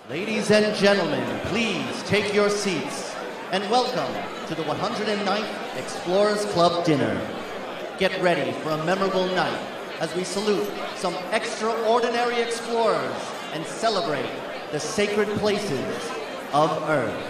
Ladies and gentlemen, please take your seats and welcome to the 109th Explorers Club Dinner. Get ready for a memorable night as we salute some extraordinary explorers and celebrate the sacred places of Earth.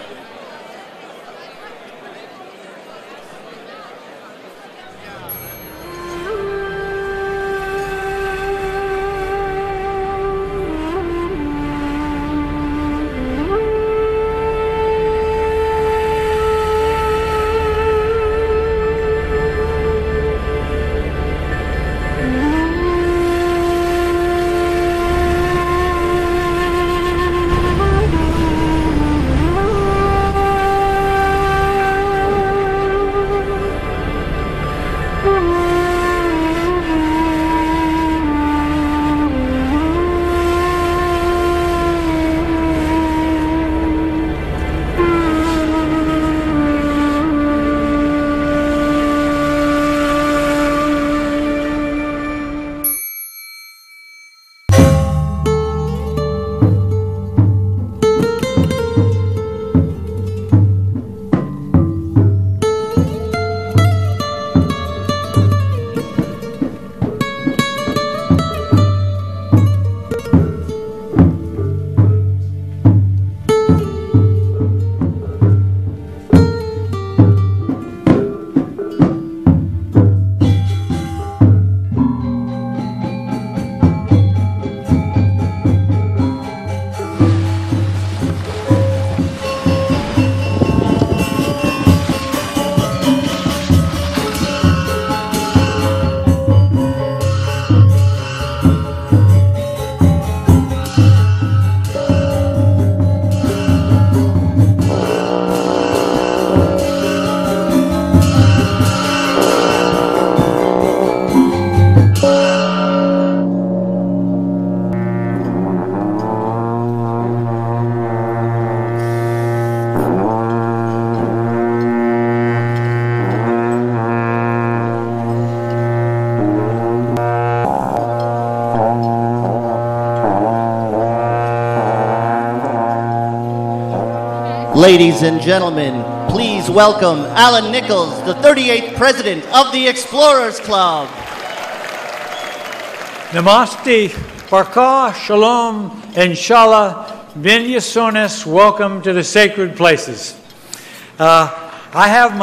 Ladies and gentlemen, please welcome Alan Nichols, the 38th President of the Explorers Club. Namaste, Barka, Shalom, Inshallah, Ben Yasonis, welcome to the sacred places. I have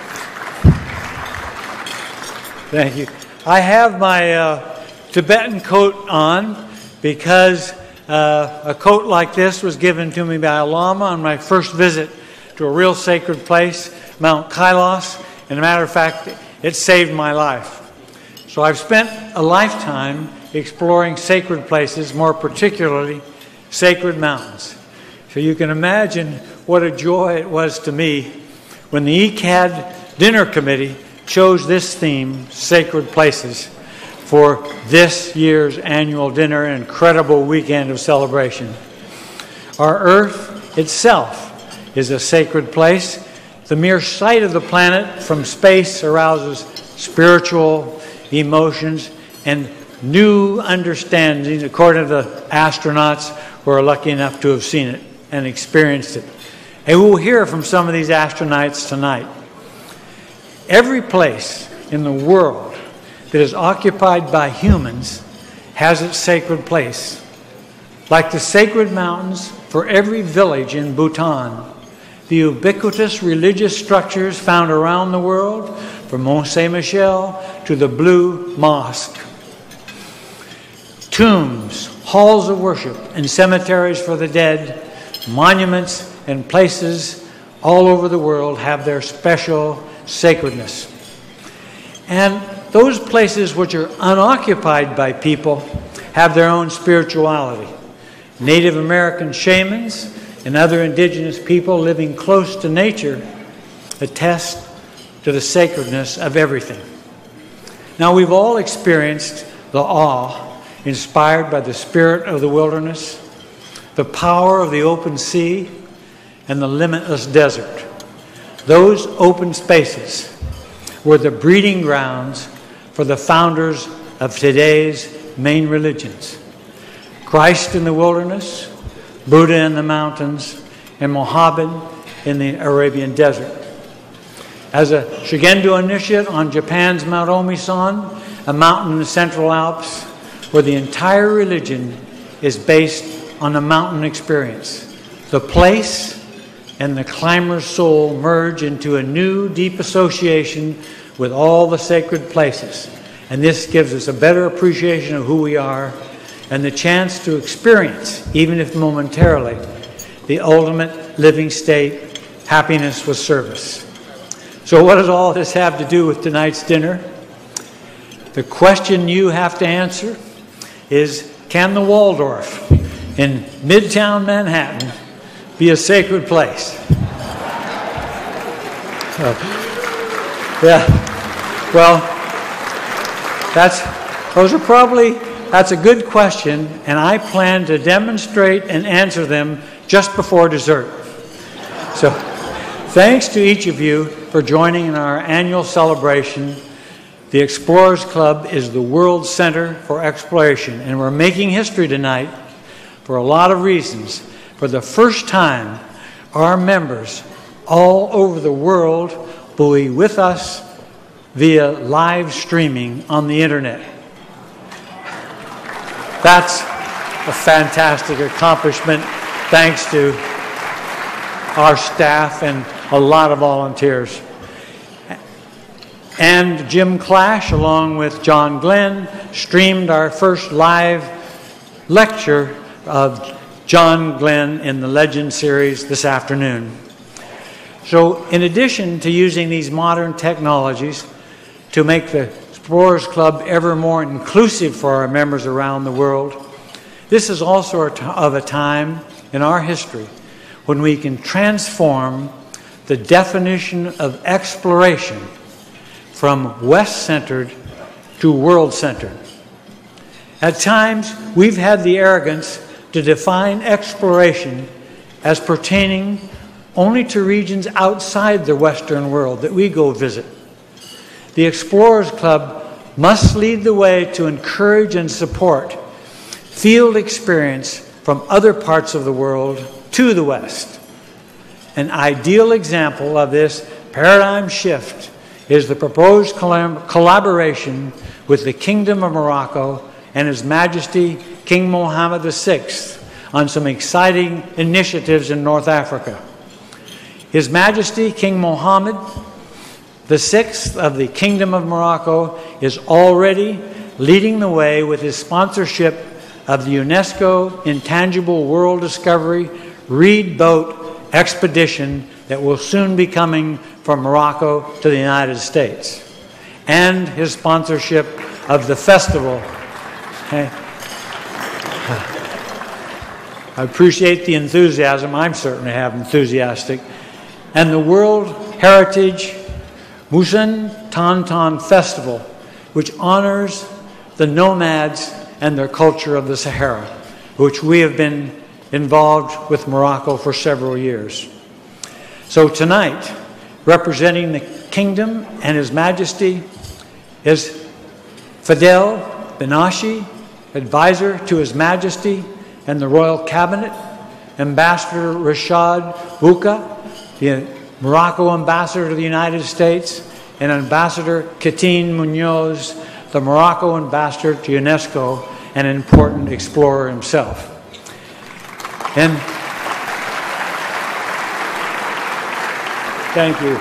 my Tibetan coat on because a coat like this was given to me by a Lama on my first visit to a real sacred place, Mount Kailas. And as a matter of fact, it saved my life. So I've spent a lifetime exploring sacred places, more particularly sacred mountains. So you can imagine what a joy it was to me when the ECAD Dinner Committee chose this theme, Sacred Places, for this year's annual dinner, an incredible weekend of celebration. Our Earth itself is a sacred place. The mere sight of the planet from space arouses spiritual emotions and new understanding, according to the astronauts who are lucky enough to have seen it and experienced it. And we'll hear from some of these astronauts tonight. Every place in the world that is occupied by humans has its sacred place. Like the sacred mountains for every village in Bhutan, the ubiquitous religious structures found around the world, from Mont Saint-Michel to the Blue Mosque. Tombs, halls of worship, and cemeteries for the dead, monuments and places all over the world have their special sacredness. And those places which are unoccupied by people have their own spirituality. Native American shamans and other indigenous people living close to nature attest to the sacredness of everything. Now, we've all experienced the awe inspired by the spirit of the wilderness, the power of the open sea, and the limitless desert. Those open spaces were the breeding grounds for the founders of today's main religions. Christ in the wilderness, Buddha in the mountains, and Muhammad in the Arabian desert. As a Shugendo initiate on Japan's Mount Omisan, a mountain in the Central Alps, where the entire religion is based on the mountain experience. The place and the climber's soul merge into a new, deep association with all the sacred places. And this gives us a better appreciation of who we are and the chance to experience, even if momentarily, the ultimate living state, happiness with service. So what does all this have to do with tonight's dinner? The question you have to answer is, can the Waldorf in Midtown Manhattan be a sacred place? Yeah, well, that's a good question, and I plan to demonstrate and answer them just before dessert. So, thanks to each of you for joining in our annual celebration. The Explorers Club is the world center for exploration, and we're making history tonight for a lot of reasons. For the first time, our members all over the world will be with us via live streaming on the internet. That's a fantastic accomplishment, thanks to our staff and a lot of volunteers. And Jim Clash, along with John Glenn, streamed our first live lecture of John Glenn in the Legend series this afternoon. So in addition to using these modern technologies to make the Explorers Club ever more inclusive for our members around the world, this is also of a time in our history when we can transform the definition of exploration from West-centered to world-centered. At times, we've had the arrogance to define exploration as pertaining only to regions outside the Western world that we go visit. The Explorers Club must lead the way to encourage and support field experience from other parts of the world to the West. An ideal example of this paradigm shift is the proposed collaboration with the Kingdom of Morocco and His Majesty King Mohammed VI on some exciting initiatives in North Africa. His Majesty King Mohammed VI of the Kingdom of Morocco is already leading the way with his sponsorship of the UNESCO Intangible World Discovery Reed Boat expedition that will soon be coming from Morocco to the United States, and his sponsorship of the festival. Okay. I appreciate the enthusiasm. I'm certainly enthusiastic. And the World Heritage Musen Tantan Festival, which honors the nomads and their culture of the Sahara, which we have been involved with Morocco for several years. So tonight, representing the Kingdom and His Majesty is Fadel Benashi, advisor to His Majesty and the Royal Cabinet, Ambassador Rashad Bouka, the Morocco Ambassador to the United States, and Ambassador Katine Munoz, the Morocco Ambassador to UNESCO, and an important explorer himself. And thank you.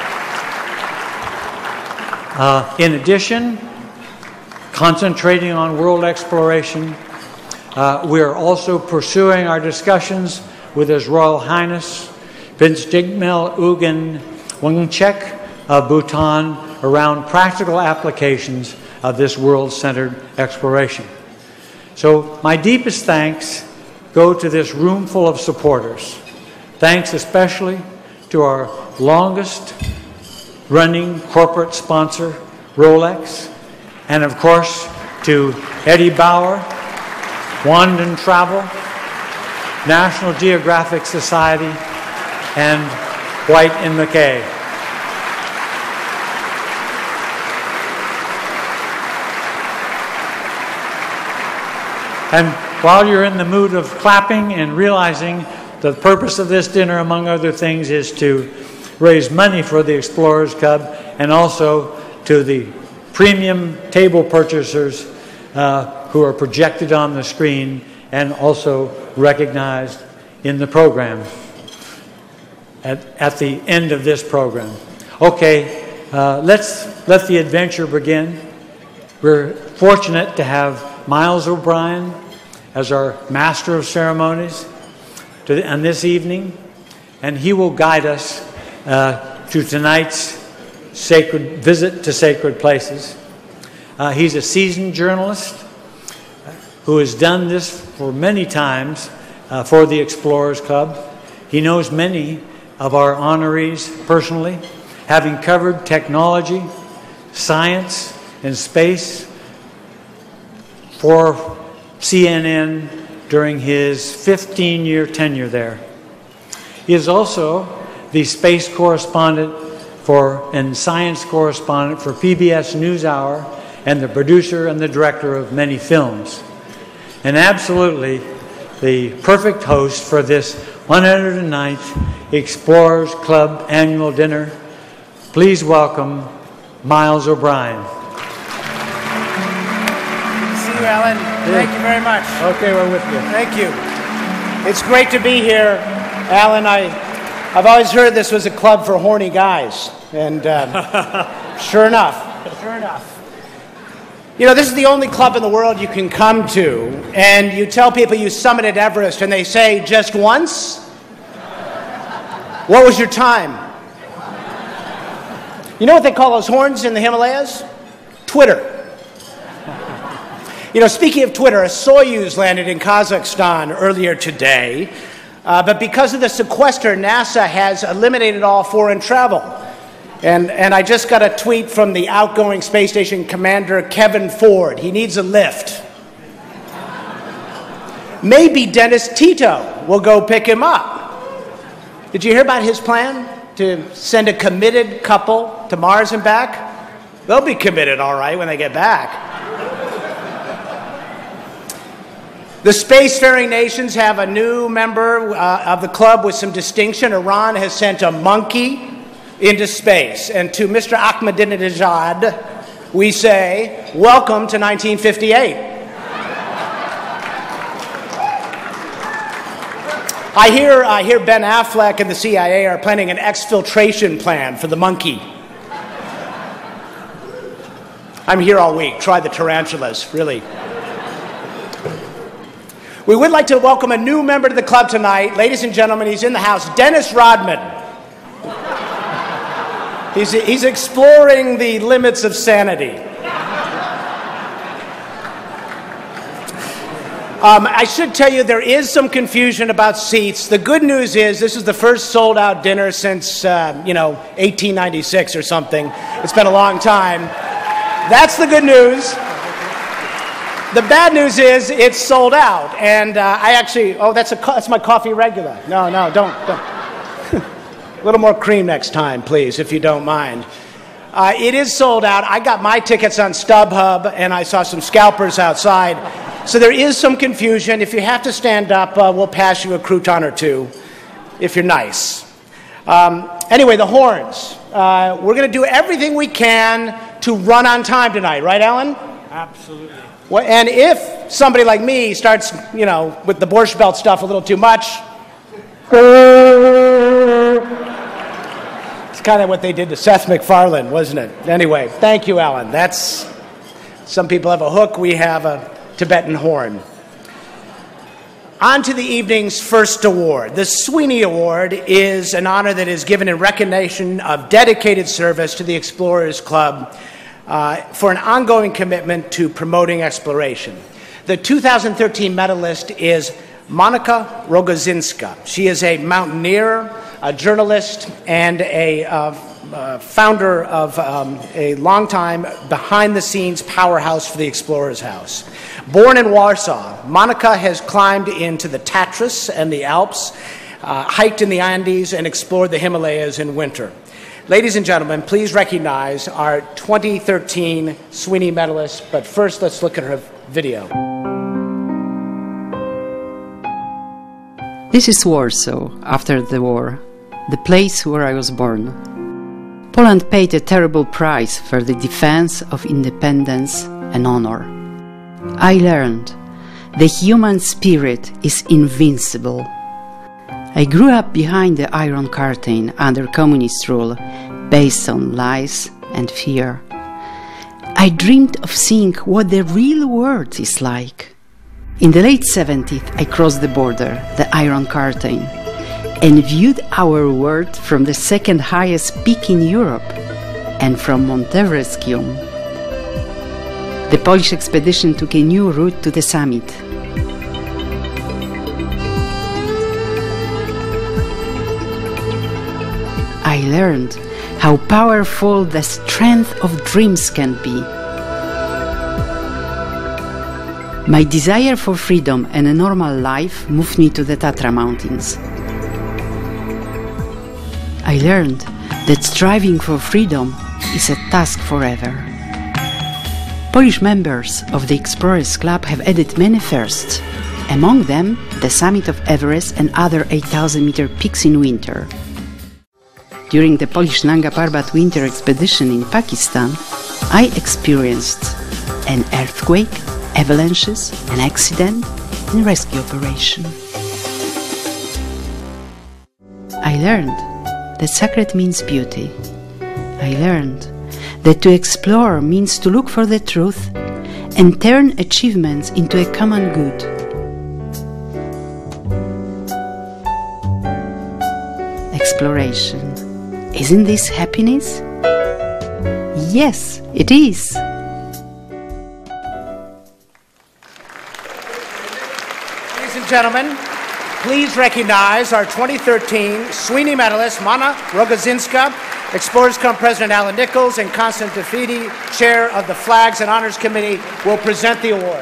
In addition, concentrating on world exploration, we are also pursuing our discussions with His Royal Highness Prince Jigmel Ugin Wangchek of Bhutan around practical applications of this world-centered exploration. So my deepest thanks go to this room full of supporters. Thanks especially to our longest running corporate sponsor, Rolex, and of course to Eddie Bauer, Wandon Travel, National Geographic Society, and White & McKay. And while you're in the mood of clapping and realizing the purpose of this dinner, among other things, is to raise money for the Explorers Club and also to the premium table purchasers who are projected on the screen and also recognized in the program at the end of this program. Okay, let's let the adventure begin. We're fortunate to have Miles O'Brien as our Master of Ceremonies on this evening, and he will guide us to tonight's sacred visit to sacred places. He's a seasoned journalist who has done this for many times for the Explorers Club. He knows many of our honorees personally, having covered technology, science, and space for CNN during his 15-year tenure there. He is also the space correspondent and science correspondent for PBS NewsHour and the producer and the director of many films. And absolutely the perfect host for this 109th Explorers Club annual dinner. Please welcome Miles O'Brien. See you, Alan. Thank you very much. Okay, we're with you. Thank you. It's great to be here, Alan. I've always heard this was a club for horny guys, and sure enough. You know, this is the only club in the world you can come to, and you tell people you summited Everest, and they say, just once? What was your time? You know what they call those horns in the Himalayas? Twitter. You know, speaking of Twitter, a Soyuz landed in Kazakhstan earlier today, but because of the sequester, NASA has eliminated all foreign travel. And I just got a tweet from the outgoing space station commander, Kevin Ford. He needs a lift. Maybe Dennis Tito will go pick him up. Did you hear about his plan to send a committed couple to Mars and back? They'll be committed all right when they get back. The spacefaring nations have a new member of the club with some distinction. Iran has sent a monkey into space. And to Mr. Ahmadinejad, we say, welcome to 1958. I hear Ben Affleck and the CIA are planning an exfiltration plan for the monkey. I'm here all week. Try the tarantulas, really. We would like to welcome a new member to the club tonight. Ladies and gentlemen, he's in the house, Dennis Rodman. He's exploring the limits of sanity. I should tell you there is some confusion about seats. The good news is this is the first sold-out dinner since, 1896 or something. It's been a long time. That's the good news. The bad news is it's sold out, and that's my coffee regular. No, don't. A little more cream next time, please, if you don't mind. It is sold out. I got my tickets on StubHub, and I saw some scalpers outside. So there is some confusion. If you have to stand up, we'll pass you a crouton or two, if you're nice. Anyway, the horns. We're going to do everything we can to run on time tonight, right, Alan? Absolutely. Well, and if somebody like me starts, with the Borscht Belt stuff a little too much, it's kind of what they did to Seth MacFarlane, wasn't it? Anyway, thank you, Alan. Some people have a hook, we have a Tibetan horn. On to the evening's first award. The Sweeney Award is an honor that is given in recognition of dedicated service to the Explorers Club for an ongoing commitment to promoting exploration. The 2013 medalist is Monika Rogozinska. She is a mountaineer, a journalist, and a founder of a long-time behind-the-scenes powerhouse for the Explorers House. Born in Warsaw, Monika has climbed into the Tatras and the Alps, hiked in the Andes, and explored the Himalayas in winter. Ladies and gentlemen, please recognize our 2013 Sweeney medalist, but first let's look at her video. This is Warsaw, after the war, the place where I was born. Poland paid a terrible price for the defense of independence and honor. I learned the human spirit is invincible. I grew up behind the Iron Curtain under communist rule, based on lies and fear. I dreamed of seeing what the real world is like. In the late 70s, I crossed the border, the Iron Curtain, and viewed our world from the second highest peak in Europe and from Monteverskium. The Polish expedition took a new route to the summit. I learned how powerful the strength of dreams can be. My desire for freedom and a normal life moved me to the Tatra Mountains. I learned that striving for freedom is a task forever. Polish members of the Explorers Club have added many firsts, among them the summit of Everest and other 8,000-meter peaks in winter. During the Polish Nanga Parbat winter expedition in Pakistan, I experienced an earthquake, avalanches, an accident, and rescue operation. I learned that secret means beauty. I learned that to explore means to look for the truth and turn achievements into a common good. Exploration. Isn't this happiness? Yes, it is. Ladies and gentlemen, please recognize our 2013 Sweeney medalist, Mana Rogozinska, Explorers Club President Alan Nichols, and Constant Defeaty, Chair of the Flags and Honors Committee, will present the award.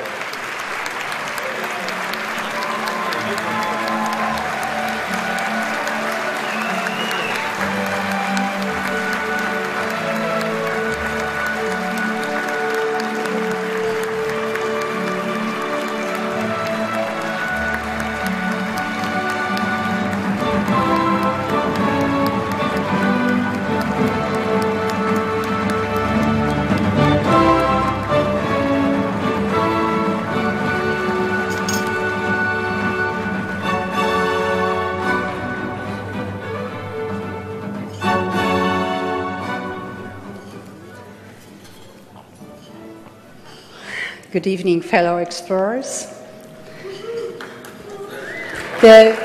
Good evening, fellow explorers. The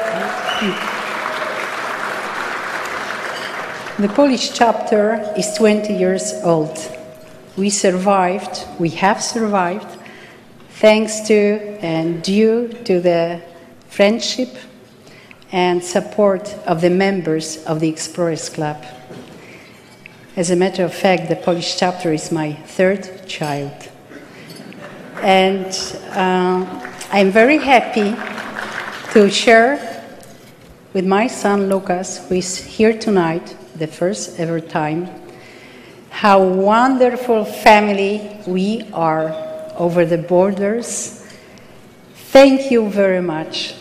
Polish chapter is 20 years old. We have survived, thanks to and due to the friendship and support of the members of the Explorers Club. As a matter of fact, the Polish chapter is my third child. And I'm very happy to share with my son Lucas, who is here tonight, the first ever time, how wonderful family we are over the borders. Thank you very much.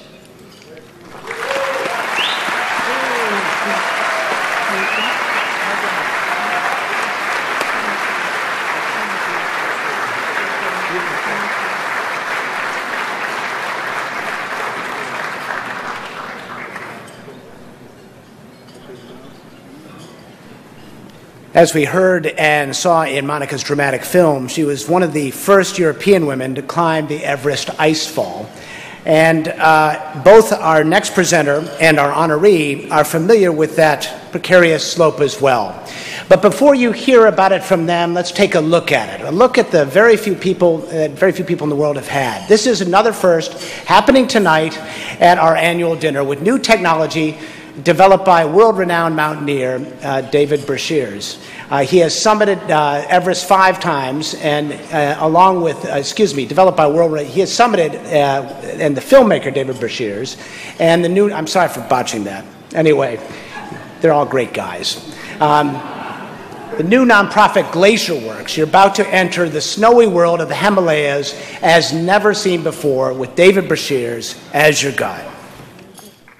As we heard and saw in Monica's dramatic film, she was one of the first European women to climb the Everest icefall. And both our next presenter and our honoree are familiar with that precarious slope as well. But before you hear about it from them, let's take a look at it. A look at the very few people in the world have had. This is another first happening tonight at our annual dinner with new technology developed by world-renowned mountaineer David Breashears. He has summited Everest 5 times, and developed by he has summited, and the filmmaker David Breashears, and the new, I'm sorry for botching that. Anyway, they're all great guys. The new nonprofit Glacier Works. You're about to enter the snowy world of the Himalayas as never seen before with David Breashears as your guide.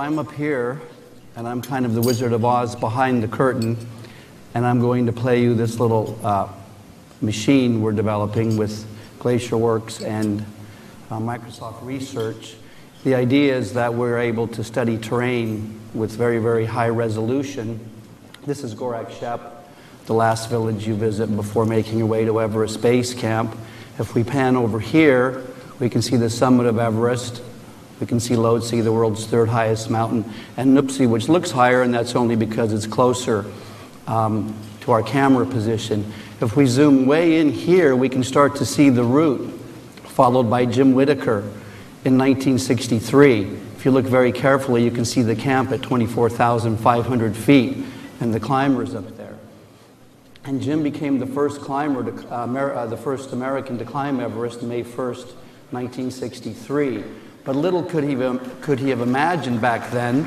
I'm up here, and I'm kind of the Wizard of Oz behind the curtain, and I'm going to play you this little machine we're developing with GlacierWorks and Microsoft Research. The idea is that we're able to study terrain with very, very high resolution. This is Gorak Shep, the last village you visit before making your way to Everest Base Camp. If we pan over here, we can see the summit of Everest. We can see Lhotse, the world's third highest mountain, and Nuptse, which looks higher, and that's only because it's closer to our camera position. If we zoom way in here, we can start to see the route followed by Jim Whittaker in 1963. If you look very carefully, you can see the camp at 24,500 feet and the climbers up there. And Jim became the first climber, the first American to climb Everest, May 1st, 1963. But little could he have imagined back then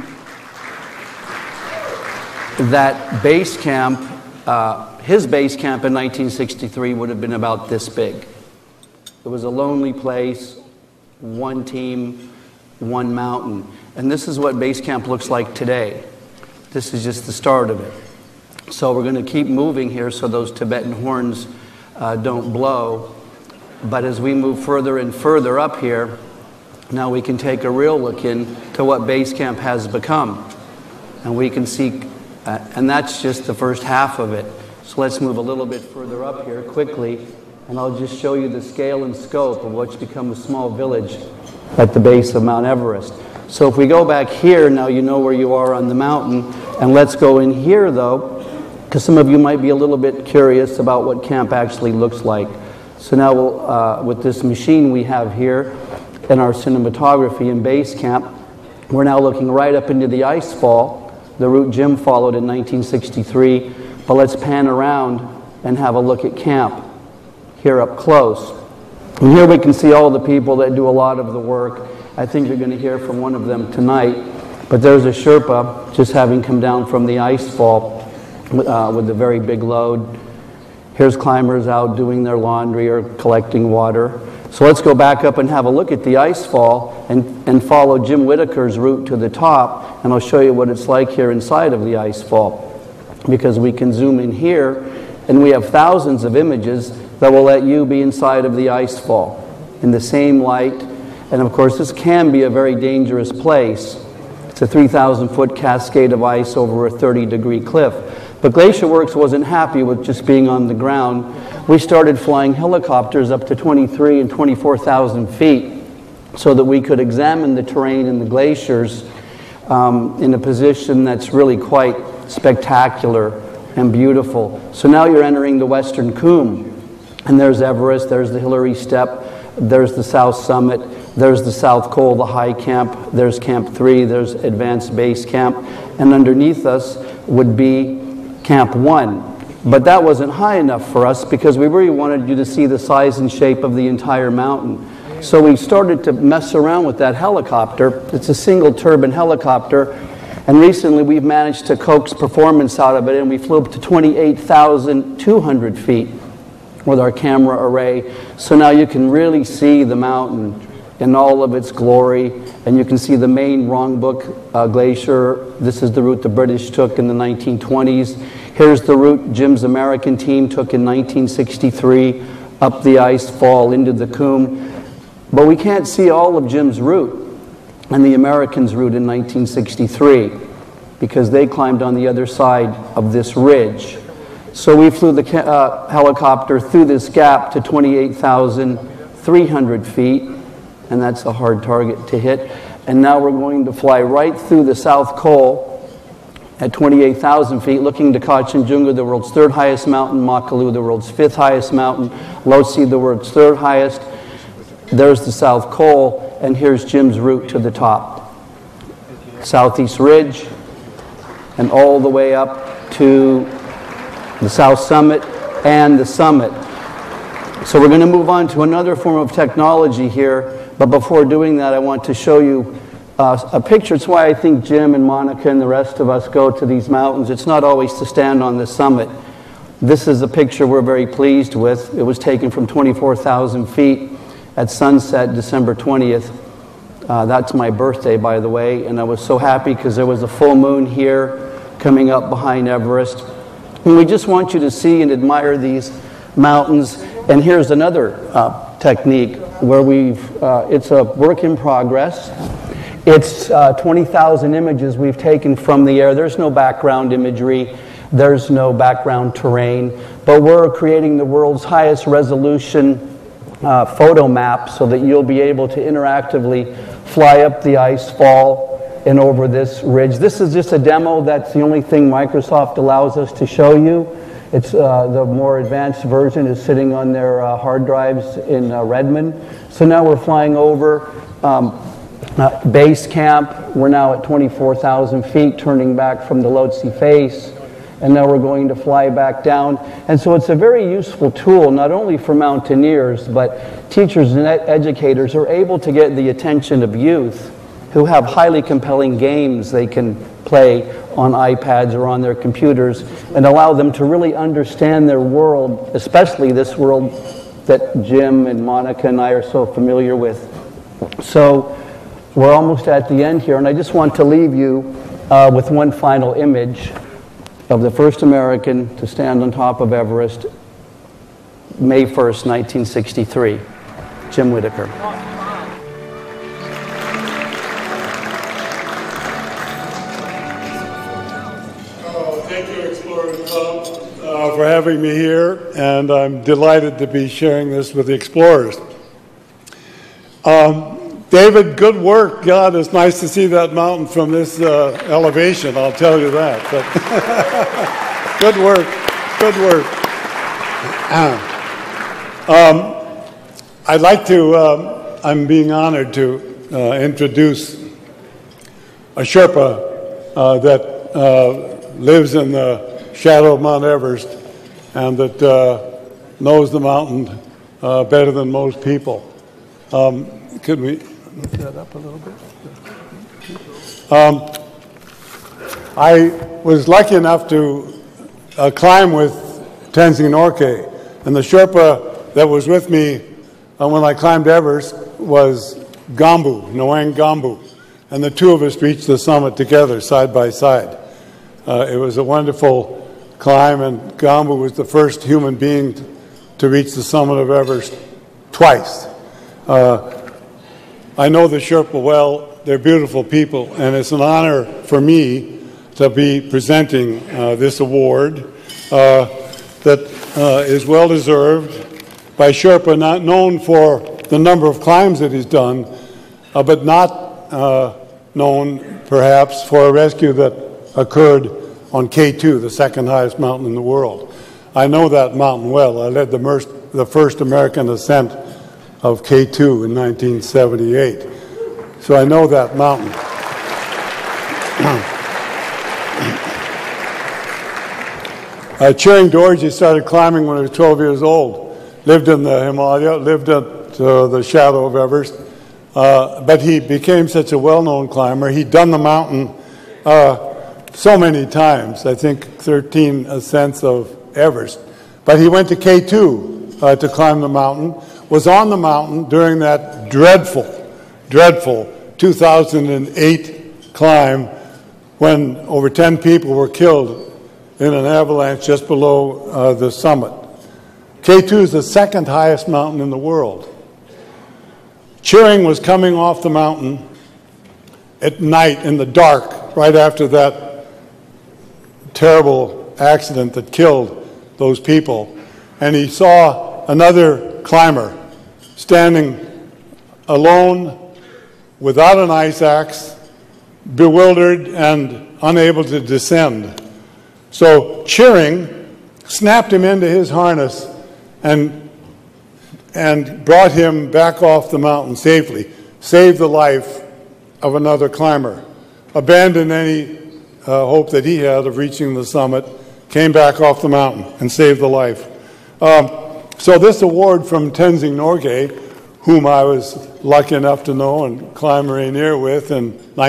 that base camp, his base camp in 1963 would have been about this big. It was a lonely place, one team, one mountain. And this is what base camp looks like today. This is just the start of it. So we're going to keep moving here so those Tibetan horns don't blow. But as we move further and further up here, now we can take a real look into what base camp has become. And we can see, and that's just the first half of it. So let's move a little bit further up here quickly, and I'll just show you the scale and scope of what's become a small village at the base of Mount Everest. So if we go back here, now you know where you are on the mountain, and let's go in here though, because some of you might be a little bit curious about what camp actually looks like. So now we'll, with this machine we have here in our cinematography in base camp, we're now looking right up into the ice fall, the route Jim followed in 1963. But let's pan around and have a look at camp here up close. And here we can see all the people that do a lot of the work. I think you're going to hear from one of them tonight. But there's a Sherpa just having come down from the ice fall with a very big load. Here's climbers out doing their laundry or collecting water. So let's go back up and have a look at the ice fall and follow Jim Whittaker's route to the top. And I'll show you what it's like here inside of the ice fall. Because we can zoom in here, and we have thousands of images that will let you be inside of the ice fall in the same light. And of course, this can be a very dangerous place. It's a 3,000-foot cascade of ice over a 30-degree cliff. But GlacierWorks wasn't happy with just being on the ground. We started flying helicopters up to 23 and 24,000 feet so that we could examine the terrain and the glaciers in a position that's really quite spectacular and beautiful. So now you're entering the Western Cwm, and there's Everest, there's the Hillary Step, there's the South Summit, there's the South Col, the high camp, there's Camp 3, there's Advanced Base Camp, and underneath us would be Camp 1. But that wasn't high enough for us because we really wanted you to see the size and shape of the entire mountain. So we started to mess around with that helicopter. It's a single turbine helicopter. And recently we've managed to coax performance out of it, and we flew up to 28,200 feet with our camera array. So now you can really see the mountain in all of its glory, and you can see the main Rongbuk Glacier. This is the route the British took in the 1920s. Here's the route Jim's American team took in 1963, up the ice fall into the Cwm. But we can't see all of Jim's route and the Americans' route in 1963 because they climbed on the other side of this ridge. So we flew the helicopter through this gap to 28,300 feet, and that's a hard target to hit. And now we're going to fly right through the South Col at 28,000 feet, looking to Kachenjunga, the world's third highest mountain, Makalu, the world's fifth highest mountain, Lhotse, the world's third highest. There's the South Col, and here's Jim's route to the top. Southeast Ridge, and all the way up to the South Summit and the summit. So we're going to move on to another form of technology here, but before doing that, I want to show you a picture. It's why I think Jim and Monica and the rest of us go to these mountains. It's not always to stand on the summit. This is a picture we're very pleased with. It was taken from 24,000 feet at sunset, December 20th, That's my birthday, by the way, and I was so happy because there was a full moon here coming up behind Everest. And we just want you to see and admire these mountains. And here's another technique where it's a work in progress. It's 20,000 images we've taken from the air. There's no background imagery. There's no background terrain. But we're creating the world's highest resolution photo map so that you'll be able to interactively fly up the ice fall and over this ridge. This is just a demo. That's the only thing Microsoft allows us to show you. It's the more advanced version is sitting on their hard drives in Redmond. So now we're flying over base camp. We're now at 24,000 feet, turning back from the Lhotse face. And now we're going to fly back down. And so it's a very useful tool, not only for mountaineers, but teachers and educators are able to get the attention of youth who have highly compelling games they can play on iPads or on their computers and allow them to really understand their world, especially this world that Jim and Monica and I are so familiar with. So we're almost at the end here, and I just want to leave you with one final image of the first American to stand on top of Everest, May 1st, 1963, Jim Whittaker. Thank you, Explorers Club, for having me here, and I'm delighted to be sharing this with the Explorers. David, good work. God, it's nice to see that mountain from this elevation, I'll tell you that. But good work, good work. I'd like to, I'm being honored to introduce a Sherpa that lives in the shadow of Mount Everest and that knows the mountain better than most people. Could we lift that up a little bit? I was lucky enough to climb with Tenzing Norgay, and the Sherpa that was with me when I climbed Everest was Gambu, Noang Gambu, and the two of us reached the summit together, side by side. It was a wonderful climb, and Gambu was the first human being to reach the summit of Everest twice. I know the Sherpa well. They're beautiful people, and it's an honor for me to be presenting this award that is well-deserved by Sherpa, not known for the number of climbs that he's done, but not known, perhaps, for a rescue that occurred on K2, the second highest mountain in the world. I know that mountain well. I led the first American ascent of K2 in 1978. So I know that mountain. Chiring Dorji started climbing when he was 12 years old. Lived in the Himalaya, lived at the shadow of Everest. But he became such a well-known climber. He'd done the mountain so many times, I think 13 ascents of Everest. But he went to K2 to climb the mountain, was on the mountain during that dreadful 2008 climb when over 10 people were killed in an avalanche just below the summit. K2 is the second highest mountain in the world. Chiring was coming off the mountain at night in the dark, right after that terrible accident that killed those people. And he saw another climber standing alone, without an ice axe, bewildered and unable to descend. So Chiring snapped him into his harness and brought him back off the mountain safely, saved the life of another climber, abandoned any hope that he had of reaching the summit, came back off the mountain and saved the life. So this award from Tenzing Norgay, whom I was lucky enough to know and climb Rainier with in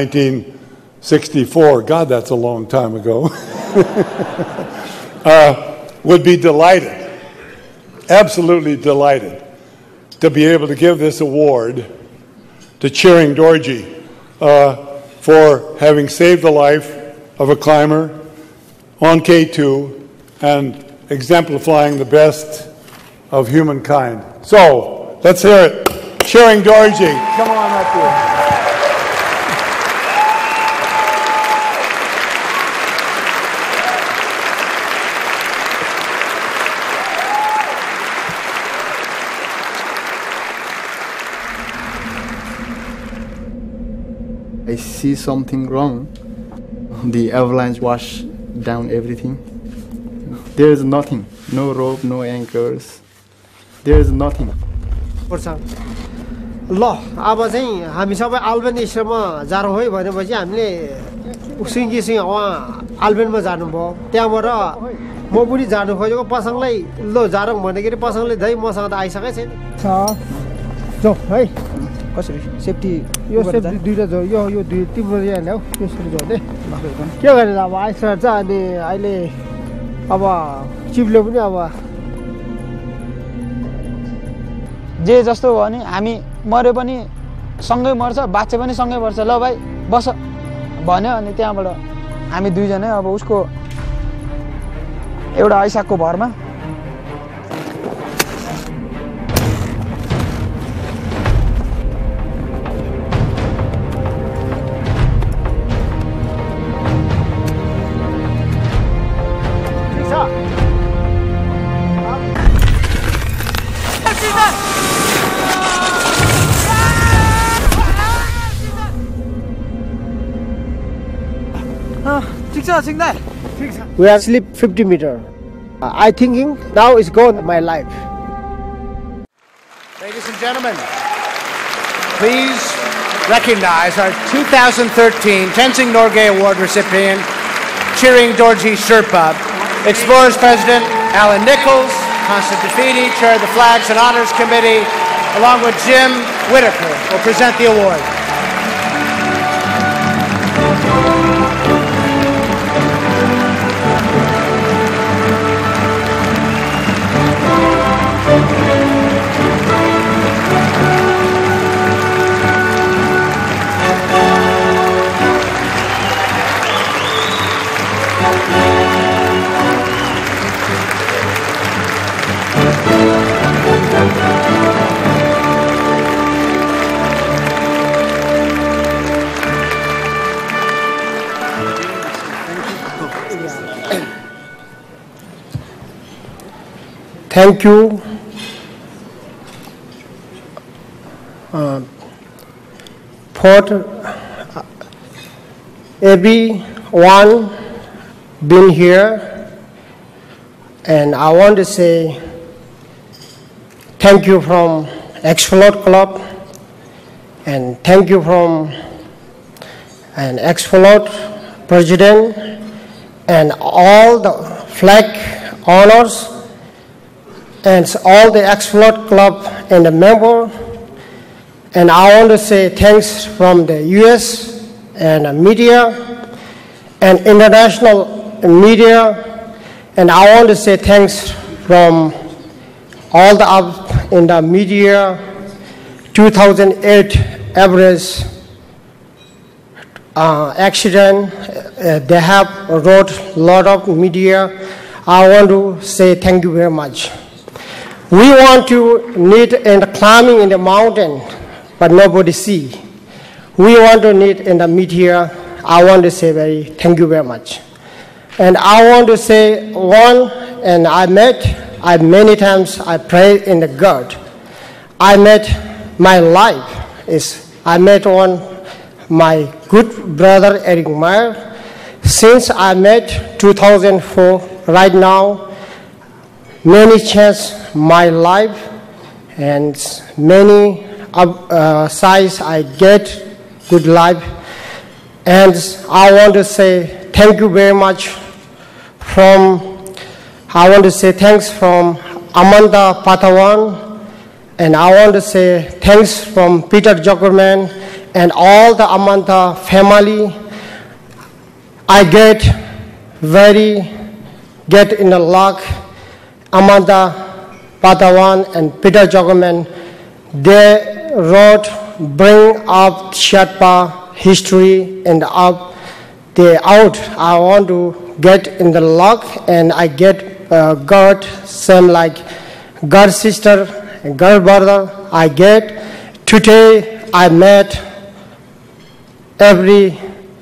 1964, God, that's a long time ago, would be delighted, absolutely delighted, to be able to give this award to Cheering Dorji for having saved the life of a climber on K2 and exemplifying the best of humankind. So, let's hear it. Cheering Dorji, come on up here. I see something wrong. The avalanche washed down everything. There is nothing. No rope, no anchors. There is nothing. ल अब चाहिँ हामी सबै अल्बेनिसमा जारौँ है भनेपछि हामीले सिङ्गीसँग उहाँ अल्बेनमा जानुभयो त्यहाँबाट म पनि जानु खोजेको पसङलाई ल जारौँ भन्दाखेरि पसङले धै मसँग त आइसकेको छैन जाऊ है कसरी सेफ्टी यो सेफ्टी दुईटा जो यो दुई तिम्रो यहाँ ल्याऊ यसरी जो दे के गरेर अब आइसकेको छ अनि अहिले अब चिपले पनि अब जे जस्तो हो भने हामी मरे पनि सँगै मर्छ बाच्चे पनि सँगै मर्छ ल भाइ बस भन्यो अनि त्यहाँबाट हामी दुईजना अब उसको एउटा ऐसाको भरमा We are sleep 50 meters. I thinking now is gone my life. Ladies and gentlemen, please recognize our 2013 Tenzing Norgay Award recipient, Cheering Dorji Sherpa, Explorers President Alan Nichols, Constant Defeaty, Chair of the Flags and Honors Committee, along with Jim Whitaker, will present the award. Thank you for everyone being here, and I want to say thank you from Explore Club, and thank you from an Explore President and all the flag honors and all the Explore Club and the member. And I want to say thanks from the US and media and international media. And I want to say thanks from all the up in the media. 2008 Everest accident, they have wrote a lot of media. I want to say thank you very much. We want to need in the climbing in the mountain, but nobody see. We want to need in the media. I want to say thank you very much. And I want to say one, and I many times I pray in the God. I met my life is, I met my good brother Eric Meyer. Since I met 2004, right now, many changed my life and many size I get good life. And I want to say thank you very much I want to say thanks from Amanda Patawan, and I want to say thanks from Peter Zuckerman and all the Amanda family. I get in the luck. Amanda Patawan and Peter Zuckerman, they wrote bring up Sherpa history and up the out. I want to get in the luck, and I get God, same like God sister, God brother. I get today. I met every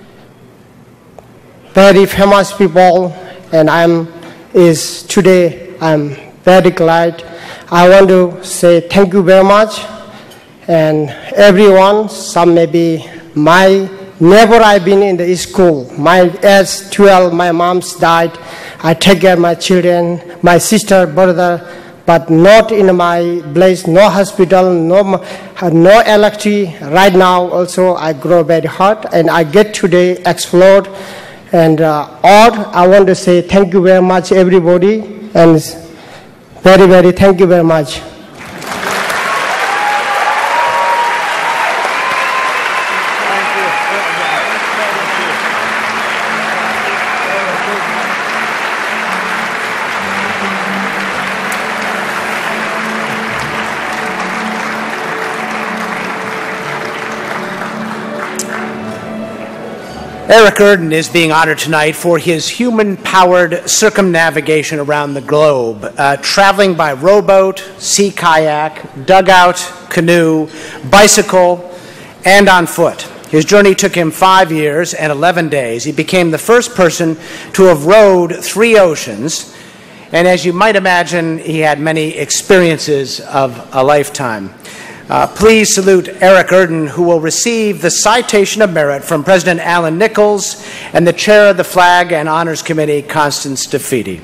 very famous people, and today I'm very glad. I want to say thank you very much, and everyone. Some maybe never I've been in the school. My age 12, my mom's died. I take care of my children, my sister, brother, but not in my place, no hospital, no electricity. Right now also I grow very hard, and I get today explored. And I want to say thank you very much, everybody, and very, very thank you very much. Eric Erdin is being honored tonight for his human-powered circumnavigation around the globe, traveling by rowboat, sea kayak, dugout, canoe, bicycle, and on foot. His journey took him 5 years and 11 days. He became the first person to have rowed 3 oceans, and as you might imagine, he had many experiences of a lifetime. Please salute Eric Erdin, who will receive the Citation of Merit from President Alan Nichols and the Chair of the Flag and Honors Committee, Constance DeFede.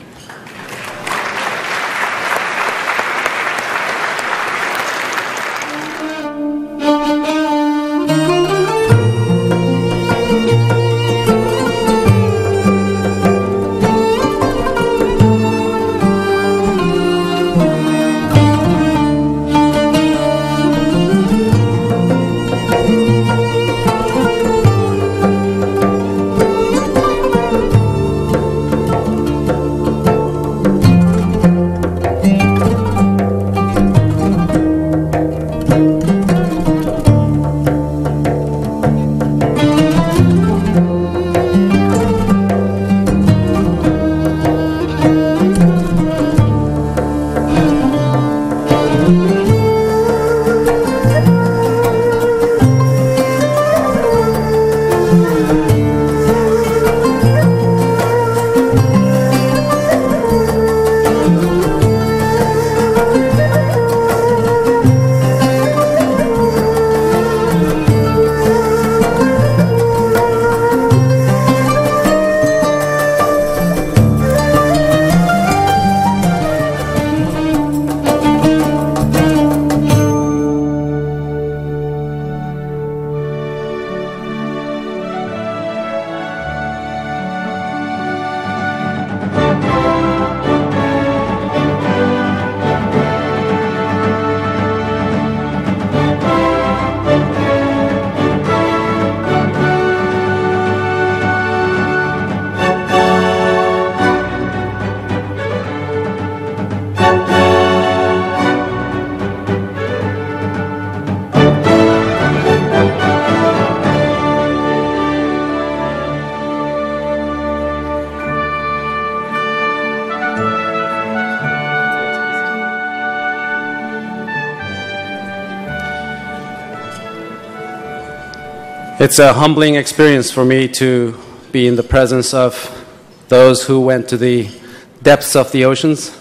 It's a humbling experience for me to be in the presence of those who went to the depths of the oceans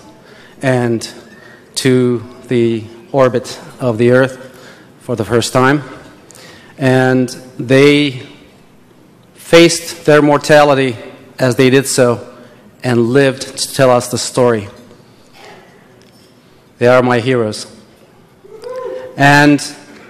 and to the orbit of the Earth for the first time. And they faced their mortality as they did so and lived to tell us the story. They are my heroes. And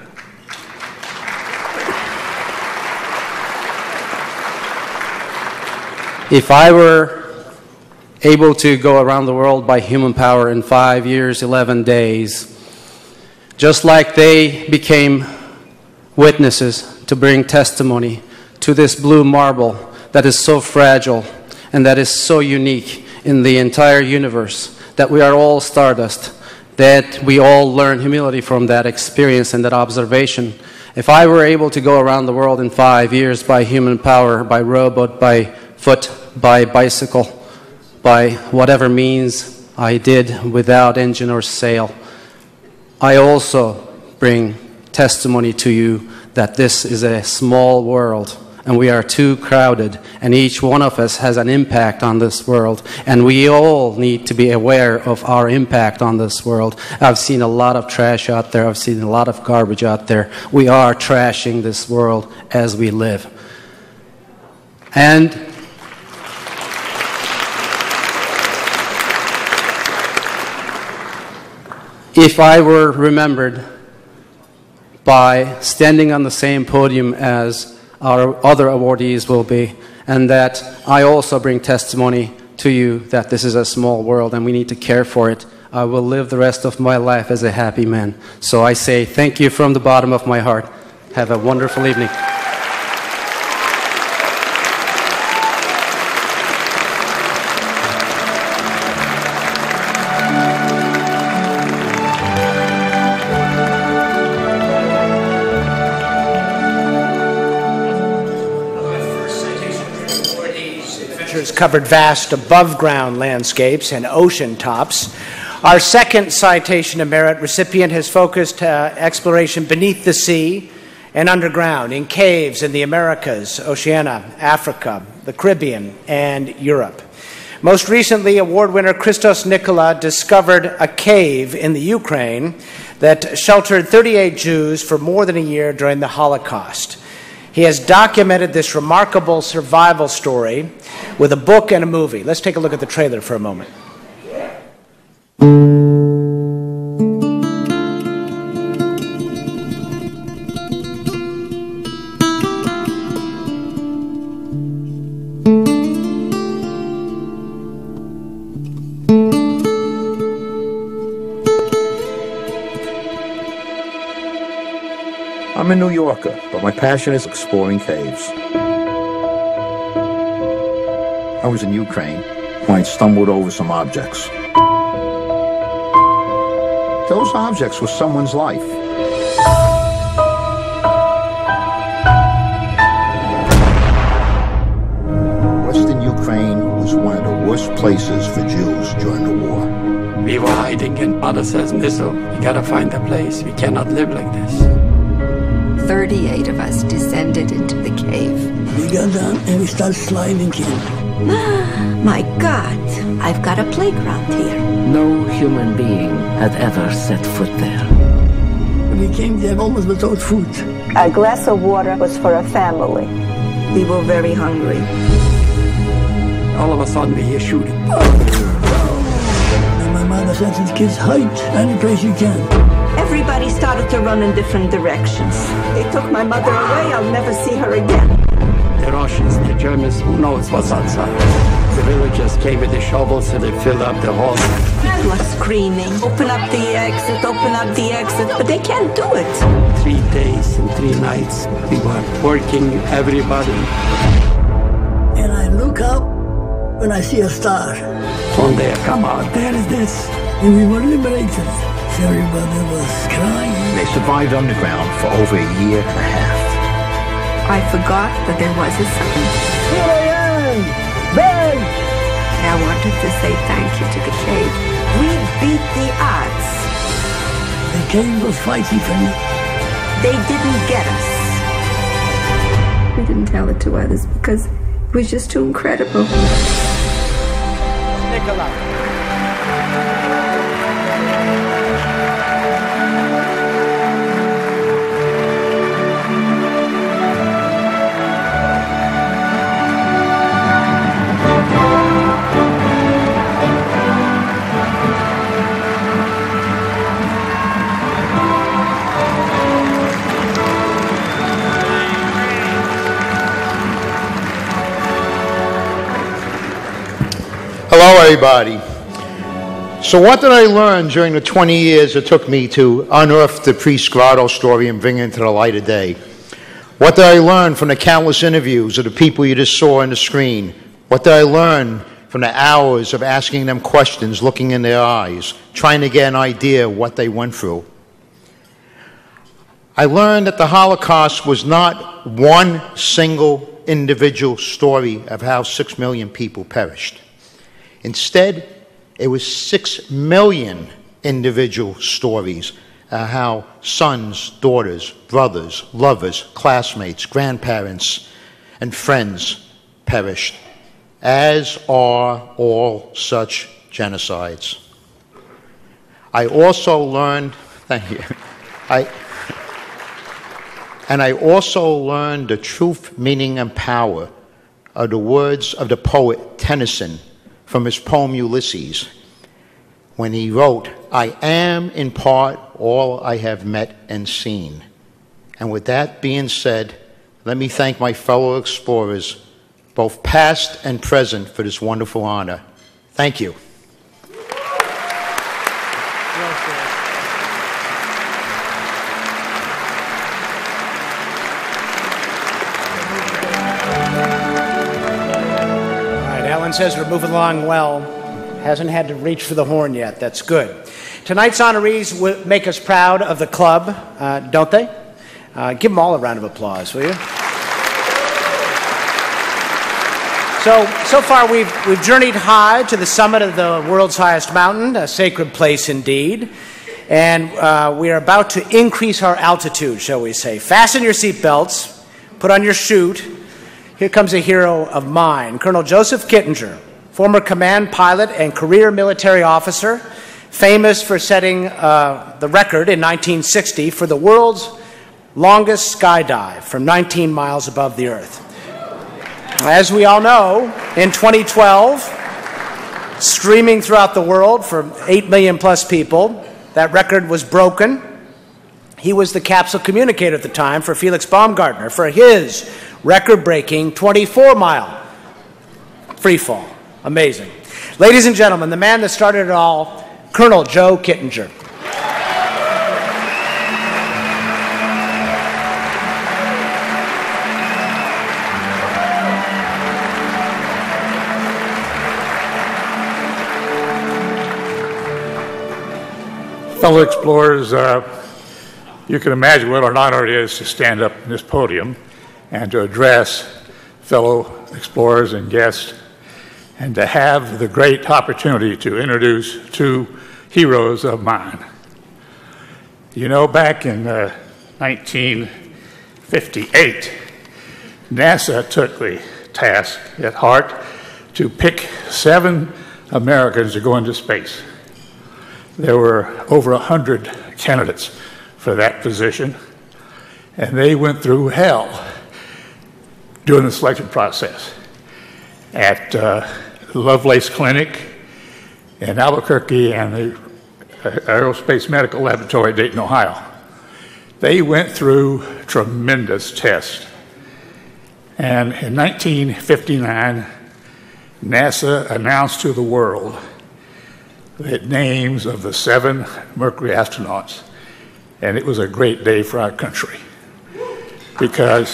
if I were able to go around the world by human power in 5 years, 11 days, just like they became witnesses to bring testimony to this blue marble that is so fragile and that is so unique in the entire universe, that we are all stardust, that we all learn humility from that experience and that observation, If I were able to go around the world in 5 years by human power, by robot, by foot, by bicycle, by whatever means I did without engine or sail, I also bring testimony to you that this is a small world and we are too crowded, and each one of us has an impact on this world, and we all need to be aware of our impact on this world. I've seen a lot of trash out there. I've seen a lot of garbage out there. We are trashing this world as we live. And if I were remembered by standing on the same podium as our other awardees will be, and that I also bring testimony to you that this is a small world and we need to care for it, I will live the rest of my life as a happy man. So I say thank you from the bottom of my heart. Have a wonderful evening. Covered vast above-ground landscapes and ocean tops. Our second Citation of Merit recipient has focused exploration beneath the sea and underground in caves in the Americas, Oceania, Africa, the Caribbean, and Europe. Most recently, award winner Christos Nikola discovered a cave in the Ukraine that sheltered 38 Jews for more than a year during the Holocaust. He has documented this remarkable survival story with a book and a movie. Let's take a look at the trailer for a moment. I'm a New Yorker, but my passion is exploring caves. I was in Ukraine when I stumbled over some objects. Those objects were someone's life. Western Ukraine was one of the worst places for Jews during the war. We were hiding and mother says, Nisso, you gotta find a place. We cannot live like this. 38 of us descended into the cave. We got down and we started sliding in. My God, I've got a playground here. No human being had ever set foot there. We came there almost without food. A glass of water was for a family. We were very hungry. All of a sudden we hear shooting. And my mother said to the kids, hide any place you can. Everybody started to run in different directions. They took my mother away. I'll never see her again. The Russians, the Germans, who knows what's outside. The villagers came with the shovels and they filled up the holes. People are screaming, open up the exit, but they can't do it. 3 days and 3 nights, we were working, everybody. And I look up when I see a star. One day I come out, there is this. And we were liberated. Everybody was crying. They survived underground for over a year and a half. I forgot that there was a sun. Here I am! Bang! I wanted to say thank you to the cave. We beat the odds. The cave was fighting for me. They didn't get us. We didn't tell it to others because it was just too incredible. Nikola. Hello, everybody. So what did I learn during the 20 years it took me to unearth the priest Grotto story and bring it into the light of day? What did I learn from the countless interviews of the people you just saw on the screen? What did I learn from the hours of asking them questions, looking in their eyes, trying to get an idea of what they went through? I learned that the Holocaust was not one single individual story of how 6 million people perished. Instead, it was 6 million individual stories of how sons, daughters, brothers, lovers, classmates, grandparents, and friends perished, as are all such genocides. I also learned, thank you, I also learned the truth, meaning, and power of the words of the poet Tennyson from his poem Ulysses, when he wrote, "I am in part all I have met and seen." And with that being said, let me thank my fellow explorers, both past and present, for this wonderful honor. Thank you. Says we're moving along well. Hasn't had to reach for the horn yet. That's good. Tonight's honorees make us proud of the club, don't they? Give them all a round of applause, will you? So far we've journeyed high to the summit of the world's highest mountain, a sacred place indeed. And we are about to increase our altitude, shall we say. Fasten your seatbelts, put on your chute. Here comes a hero of mine, Colonel Joseph Kittinger, former command pilot and career military officer, famous for setting the record in 1960 for the world's longest skydive from 19 miles above the Earth. As we all know, in 2012, streaming throughout the world for 8 million plus people, that record was broken. He was the capsule communicator at the time for Felix Baumgartner for his record-breaking 24-mile free fall. Amazing. Ladies and gentlemen, the man that started it all, Colonel Joe Kittinger. Fellow explorers, you can imagine what an honor it is to stand up in this podium and to address fellow explorers and guests, and to have the great opportunity to introduce two heroes of mine. You know, back in 1958, NASA took the task at heart to pick 7 Americans to go into space. There were over 100 candidates for that position, and they went through hell during the selection process at Lovelace Clinic in Albuquerque and the Aerospace Medical Laboratory, Dayton, Ohio. They went through tremendous tests. And in 1959, NASA announced to the world the names of the 7 Mercury astronauts. And it was a great day for our country, because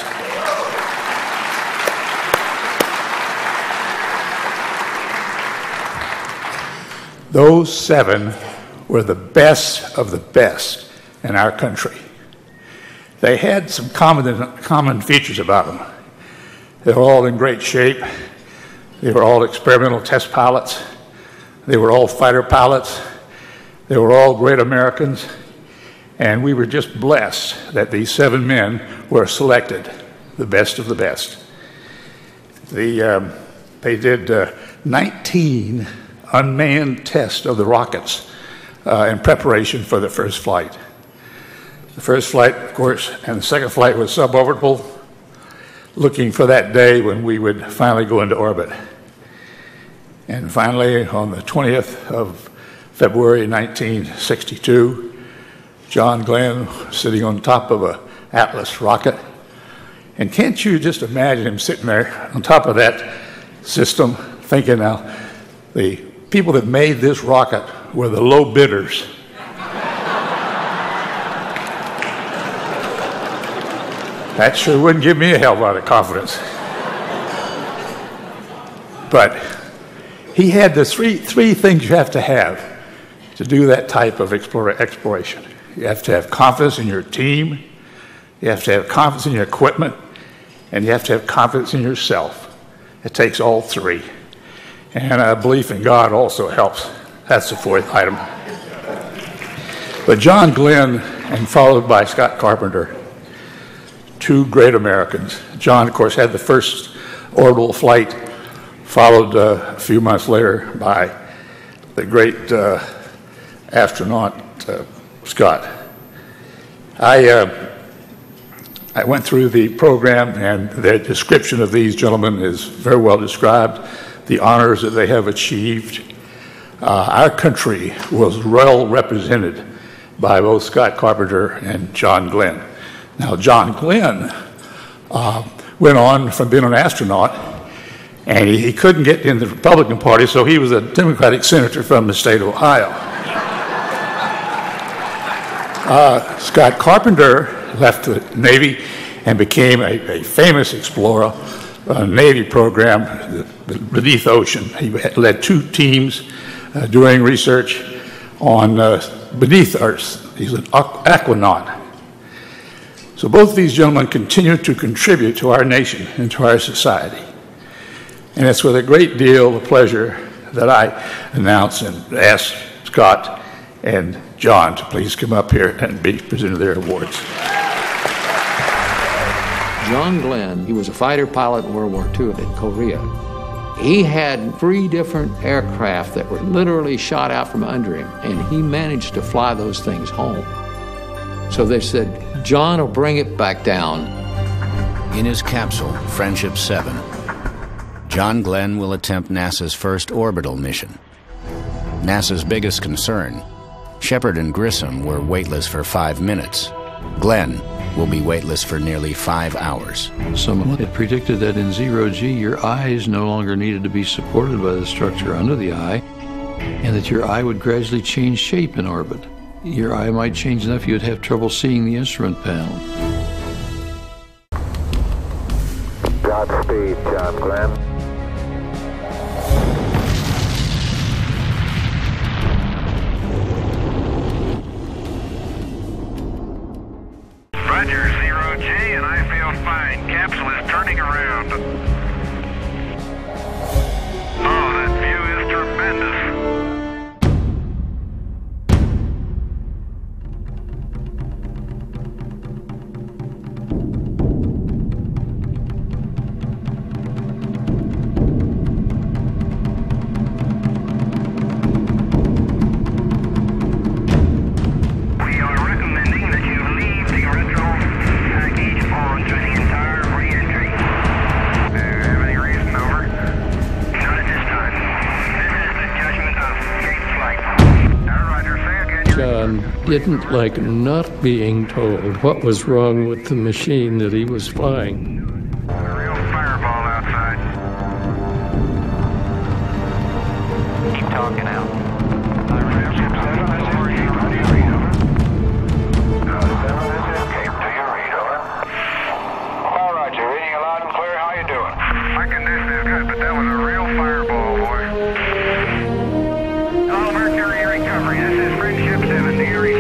those 7 were the best of the best in our country. They had some common features about them. They were all in great shape. They were all experimental test pilots. They were all fighter pilots. They were all great Americans. And we were just blessed that these 7 men were selected, the best of the best. They did 19 unmanned tests of the rockets in preparation for the first flight. The first flight, of course, and the second flight was suborbital, looking for that day when we would finally go into orbit. And finally, on the 20th of February 1962, John Glenn sitting on top of an Atlas rocket. And can't you just imagine him sitting there on top of that system thinking, now, the people that made this rocket were the low bidders. That sure wouldn't give me a hell of a lot of confidence. But he had the three things you have to do that type of exploration. You have to have confidence in your team. You have to have confidence in your equipment, and you have to have confidence in yourself. It takes all three. And a belief in God also helps. That's the fourth item. But John Glenn, and followed by Scott Carpenter, two great Americans. John, of course, had the first orbital flight, followed a few months later by the great astronaut Scott. I went through the program, and their description of these gentlemen is very well described, the honors that they have achieved. Our country was well represented by both Scott Carpenter and John Glenn. Now, John Glenn went on from being an astronaut, and he couldn't get in the Republican Party, so he was a Democratic senator from the state of Ohio. Scott Carpenter left the Navy and became a famous explorer, a Navy program beneath the ocean. He led two teams doing research on beneath Earth. He's an aquanaut. So both these gentlemen continue to contribute to our nation and to our society. And it's with a great deal of pleasure that I announce and ask Scott and John to please come up here and be presented their awards. John Glenn, he was a fighter pilot in World War II in Korea. He had 3 different aircraft that were literally shot out from under him, and he managed to fly those things home. So they said, John will bring it back down. In his capsule, Friendship 7, John Glenn will attempt NASA's first orbital mission. NASA's biggest concern, Shepard and Grissom were weightless for 5 minutes. Glenn will be weightless for nearly 5 hours. Someone had predicted that in zero-G, your eyes no longer needed to be supported by the structure under the eye, and that your eye would gradually change shape in orbit. Your eye might change enough you'd have trouble seeing the instrument panel. Godspeed, John Glenn. Roger, zero-G, and I feel fine. Capsule is turning around. Oh, that view is tremendous. Didn't like not being told what was wrong with the machine that he was flying. A real fireball outside. Keep talking out. Friendship 7, this is Reed. How do you read, over? 7, this is Cape. Do you read, over? All right, you're reading you loud and clear. How you doing? My condition is good, but that was a real fireball, boy. All Mercury recovery. This is Friendship 7. Do you receive?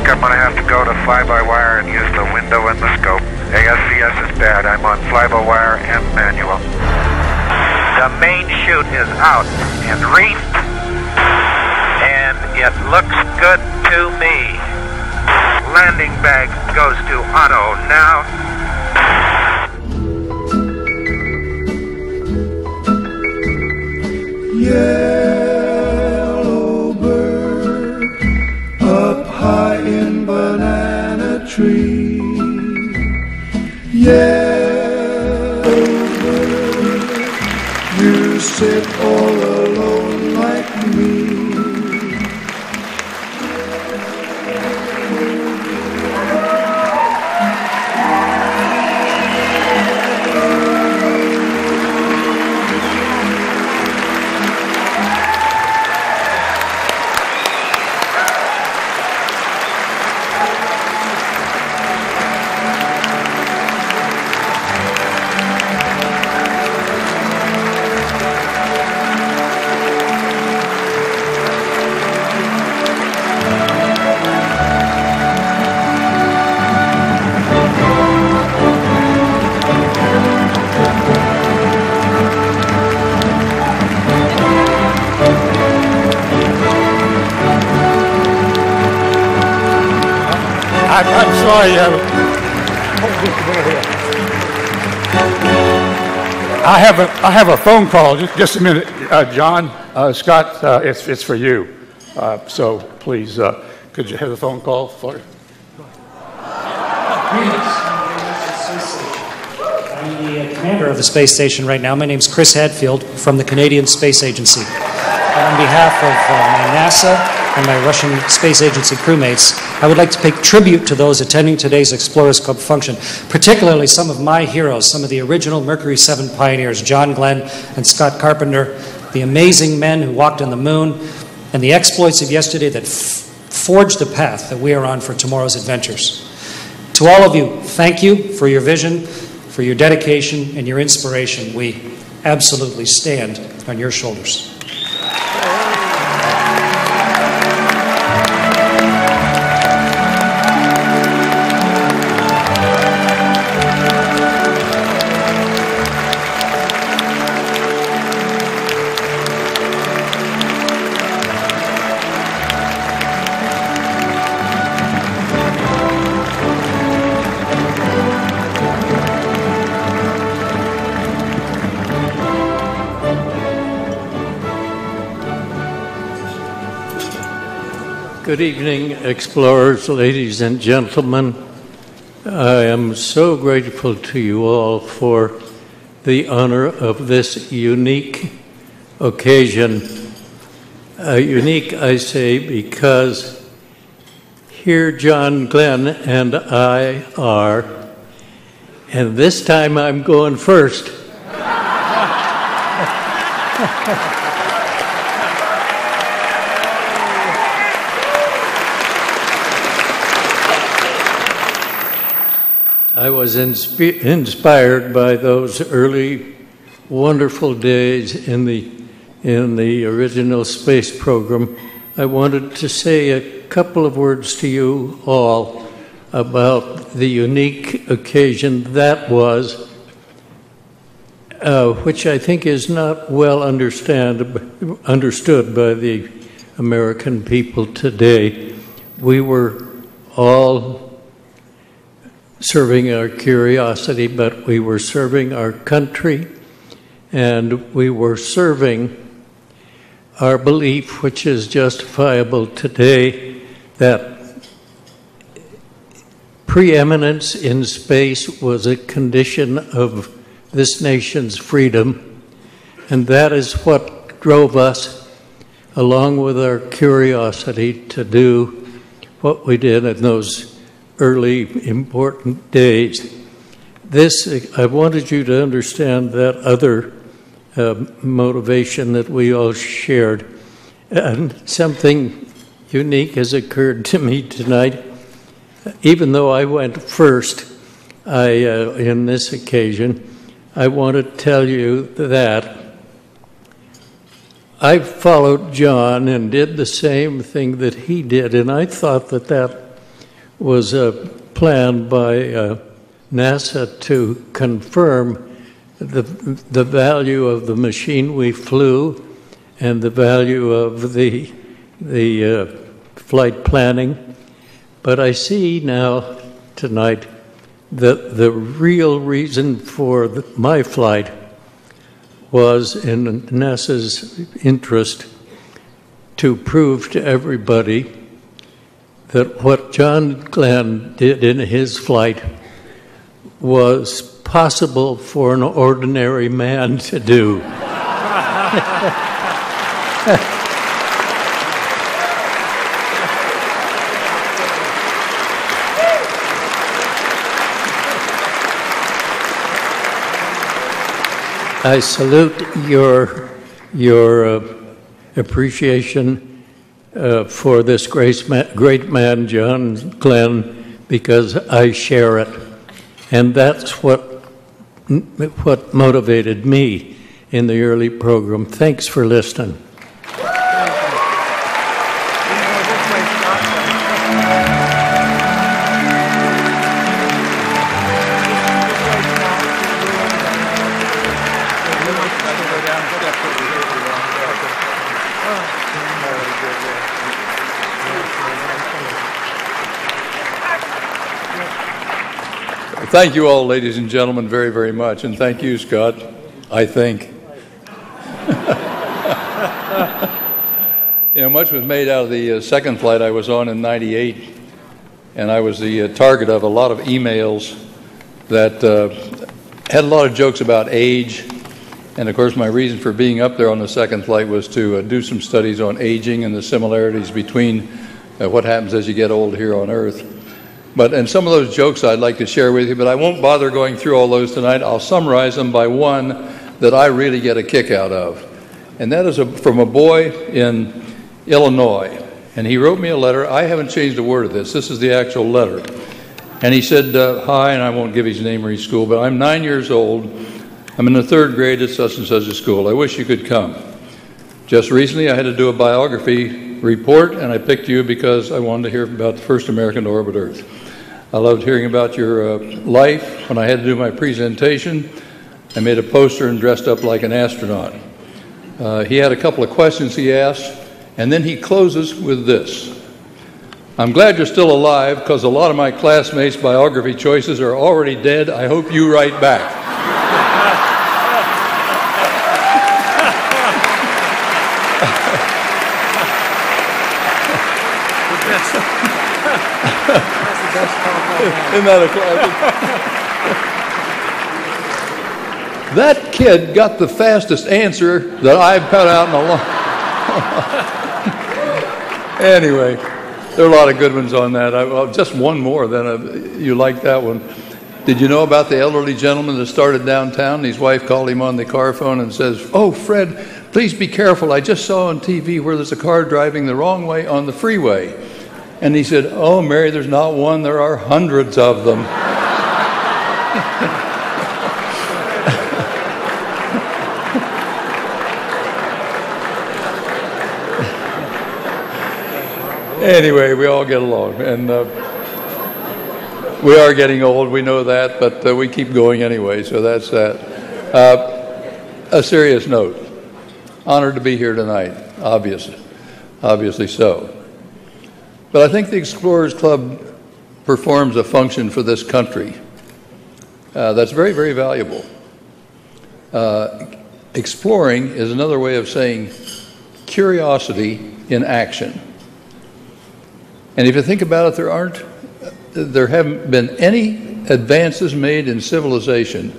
I'm going to have to go to fly-by-wire and use the window and the scope. ASCS is bad. I'm on fly-by-wire and manual. The main chute is out and reefed, and it looks good to me. Landing bag goes to auto now. Yellow bird up high in banana tree. Yellow bird, you sit all alone like me. I'm sorry. I have a phone call. Just a minute, John, Scott. It's for you. So please, could you have the phone call for? I'm the commander of the space station right now. My name's Chris Hadfield from the Canadian Space Agency. And on behalf of my NASA and my Russian Space Agency crewmates, I would like to pay tribute to those attending today's Explorers Club function, particularly some of my heroes, some of the original Mercury 7 pioneers, John Glenn and Scott Carpenter, the amazing men who walked on the moon, and the exploits of yesterday that forged the path that we are on for tomorrow's adventures. To all of you, thank you for your vision, for your dedication, and your inspiration. We absolutely stand on your shoulders. Good evening, explorers, ladies and gentlemen. I am so grateful to you all for the honor of this unique occasion. Unique, I say, because here John Glenn and I are, and this time I'm going first. I was inspired by those early wonderful days in the original space program. I wanted to say a couple of words to you all about the unique occasion that was, which I think is not well understood by the American people today. We were all serving our curiosity, but we were serving our country, and we were serving our belief, which is justifiable today, that preeminence in space was a condition of this nation's freedom, and that is what drove us, along with our curiosity, to do what we did in those early important days. I wanted you to understand that other motivation that we all shared. And something unique has occurred to me tonight. Even though I went first in this occasion, I want to tell you that I followed John and did the same thing that he did, and I thought that was a plan by NASA to confirm the value of the machine we flew and the value of the flight planning. But I see now tonight that the real reason for my flight was in NASA's interest to prove to everybody that what John Glenn did in his flight was possible for an ordinary man to do. I salute your appreciation for this great man, John Glenn, because I share it. And that's what motivated me in the early program. Thanks for listening. Thank you all, ladies and gentlemen, very, very much. And thank you, Scott, I think. You know, much was made out of the second flight I was on in '98, and I was the target of a lot of emails that had a lot of jokes about age. And of course, my reason for being up there on the second flight was to do some studies on aging and the similarities between what happens as you get old here on Earth. And some of those jokes I'd like to share with you, but I won't bother going through all those tonight. I'll summarize them by one that I really get a kick out of. And that is from a boy in Illinois. And he wrote me a letter. I haven't changed a word of this. This is the actual letter. And he said, hi, and I won't give his name or his school, but I'm 9 years old. I'm in the 3rd grade at such and such a school. I wish you could come. Just recently I had to do a biography report, and I picked you because I wanted to hear about the first American to orbit Earth. I loved hearing about your life. When I had to do my presentation, I made a poster and dressed up like an astronaut. He had a couple of questions he asked, and then he closes with this. I'm glad you're still alive because a lot of my classmates' biography choices are already dead. I hope you write back. Isn't that a classic? That kid got the fastest answer that I've put out in a long. Anyway, there are a lot of good ones on that. Well, just one more. Then you like that one. Did you know about the elderly gentleman that started downtown? His wife called him on the car phone and says, "Oh, Fred, please be careful. I just saw on TV where there's a car driving the wrong way on the freeway." And he said, "Oh, Mary, there's not one, there are hundreds of them." Anyway, we all get along. And we are getting old, we know that, but we keep going anyway, so that's that. A serious note. Honored to be here tonight, obviously so. But I think the Explorers Club performs a function for this country that's very, very valuable. Exploring is another way of saying curiosity in action. And if you think about it, there haven't been any advances made in civilization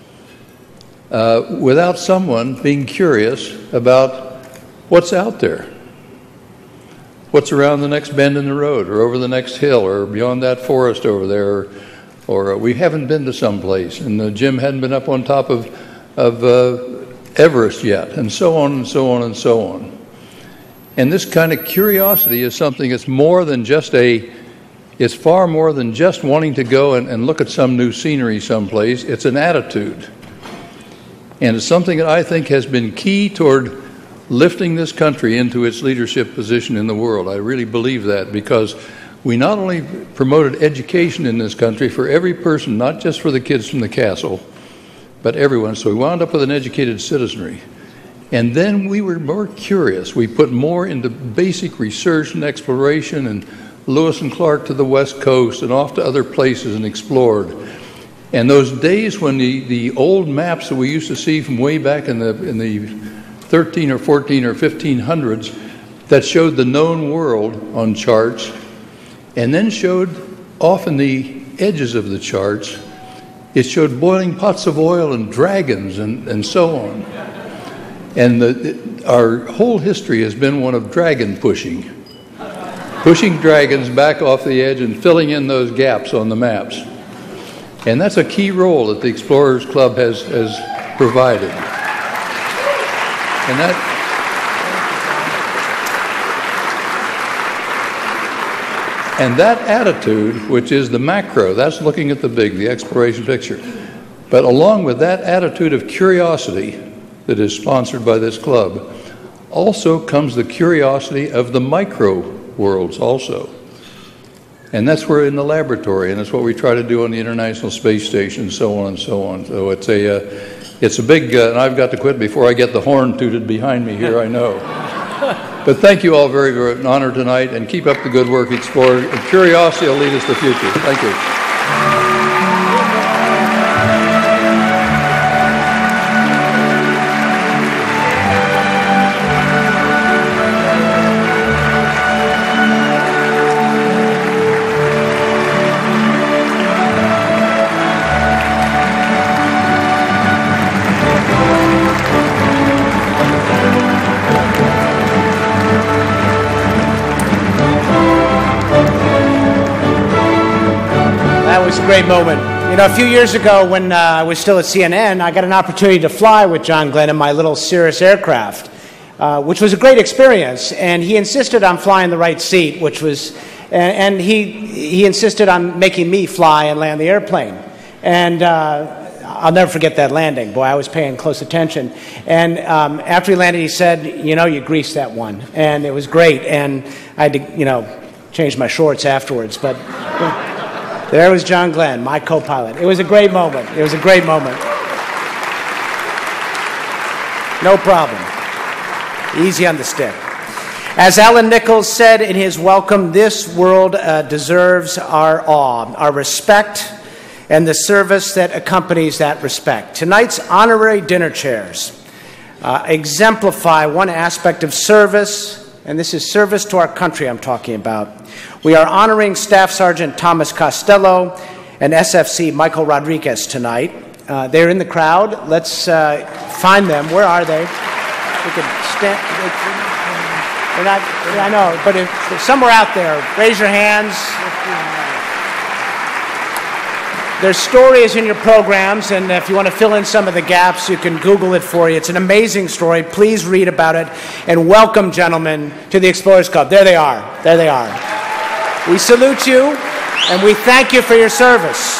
without someone being curious about what's out there. What's around the next bend in the road, or over the next hill, or beyond that forest over there, or we haven't been to some place, and Jim hadn't been up on top of Everest yet, and so on and so on and so on. And this kind of curiosity is something that's more than just it's far more than just wanting to go and look at some new scenery someplace. It's an attitude. And it's something that I think has been key toward lifting this country into its leadership position in the world. I really believe that, because we not only promoted education in this country for every person, not just for the kids from the castle, but everyone. So we wound up with an educated citizenry. And then we were more curious. We put more into basic research and exploration, and Lewis and Clark to the West Coast and off to other places and explored. And those days when the old maps that we used to see from way back in the 13 or 14 or 1500s that showed the known world on charts, and then showed often the edges of the charts, it showed boiling pots of oil and dragons and so on. And our whole history has been one of dragon pushing dragons back off the edge and filling in those gaps on the maps. And that's a key role that the Explorers Club has provided. And that attitude, which is the macro, that's looking at the big, the exploration picture. But along with that attitude of curiosity that is sponsored by this club, also comes the curiosity of the micro worlds also. And that's where in the laboratory, and that's what we try to do on the International Space Station, so on and so on. So it's a big, and I've got to quit before I get the horn tooted behind me here, I know. But thank you all very, very an honor tonight, and keep up the good work, Explorer. Curiosity will lead us to the future. Thank you. Great moment. You know, a few years ago when I was still at CNN, I got an opportunity to fly with John Glenn in my little Cirrus aircraft, which was a great experience. And he insisted on flying the right seat, which was, and he insisted on making me fly and land the airplane. And I'll never forget that landing. Boy, I was paying close attention. And after he landed, he said, you know, you greased that one. And it was great. And I had to, you know, change my shorts afterwards. But there was John Glenn, my co-pilot. It was a great moment. It was a great moment. No problem. Easy on the stick. As Alan Nichols said in his welcome, this world deserves our awe, our respect, and the service that accompanies that respect. Tonight's honorary dinner chairs exemplify one aspect of service, and this is service to our country I'm talking about. We are honoring Staff Sergeant Thomas Costello and SFC Michael Rodriguez tonight. They're in the crowd. Let's find them. Where are they? We could stand. They're not, I know, but if somewhere out there, raise your hands. Their story is in your programs, and if you want to fill in some of the gaps, you can Google it for you. It's an amazing story. Please read about it. And welcome, gentlemen, to the Explorers Club. There they are. There they are. We salute you, and we thank you for your service.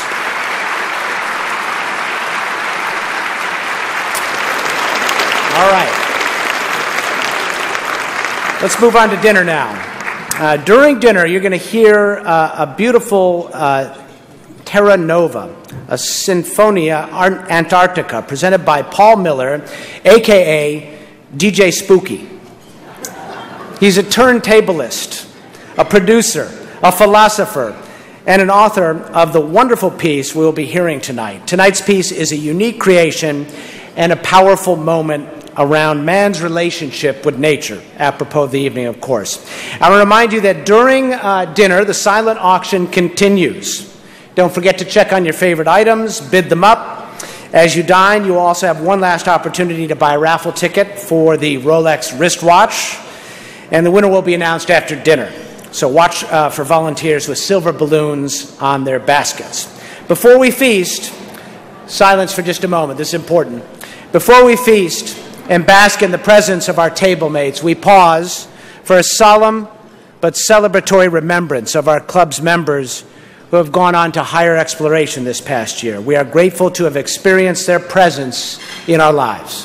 All right. Let's move on to dinner now. During dinner, you're going to hear a beautiful Terra Nova, a Sinfonia Antarctica, presented by Paul Miller, a.k.a. DJ Spooky. He's a turntablist, a producer, a philosopher, and an author of the wonderful piece we'll be hearing tonight. Tonight's piece is a unique creation and a powerful moment around man's relationship with nature, apropos of the evening, of course. I want to remind you that during dinner, the silent auction continues. Don't forget to check on your favorite items, bid them up. As you dine, you will also have one last opportunity to buy a raffle ticket for the Rolex wristwatch, and the winner will be announced after dinner. So watch for volunteers with silver balloons on their baskets. Before we feast, silence for just a moment, this is important. Before we feast and bask in the presence of our table mates, we pause for a solemn but celebratory remembrance of our club's members who have gone on to higher exploration this past year. We are grateful to have experienced their presence in our lives.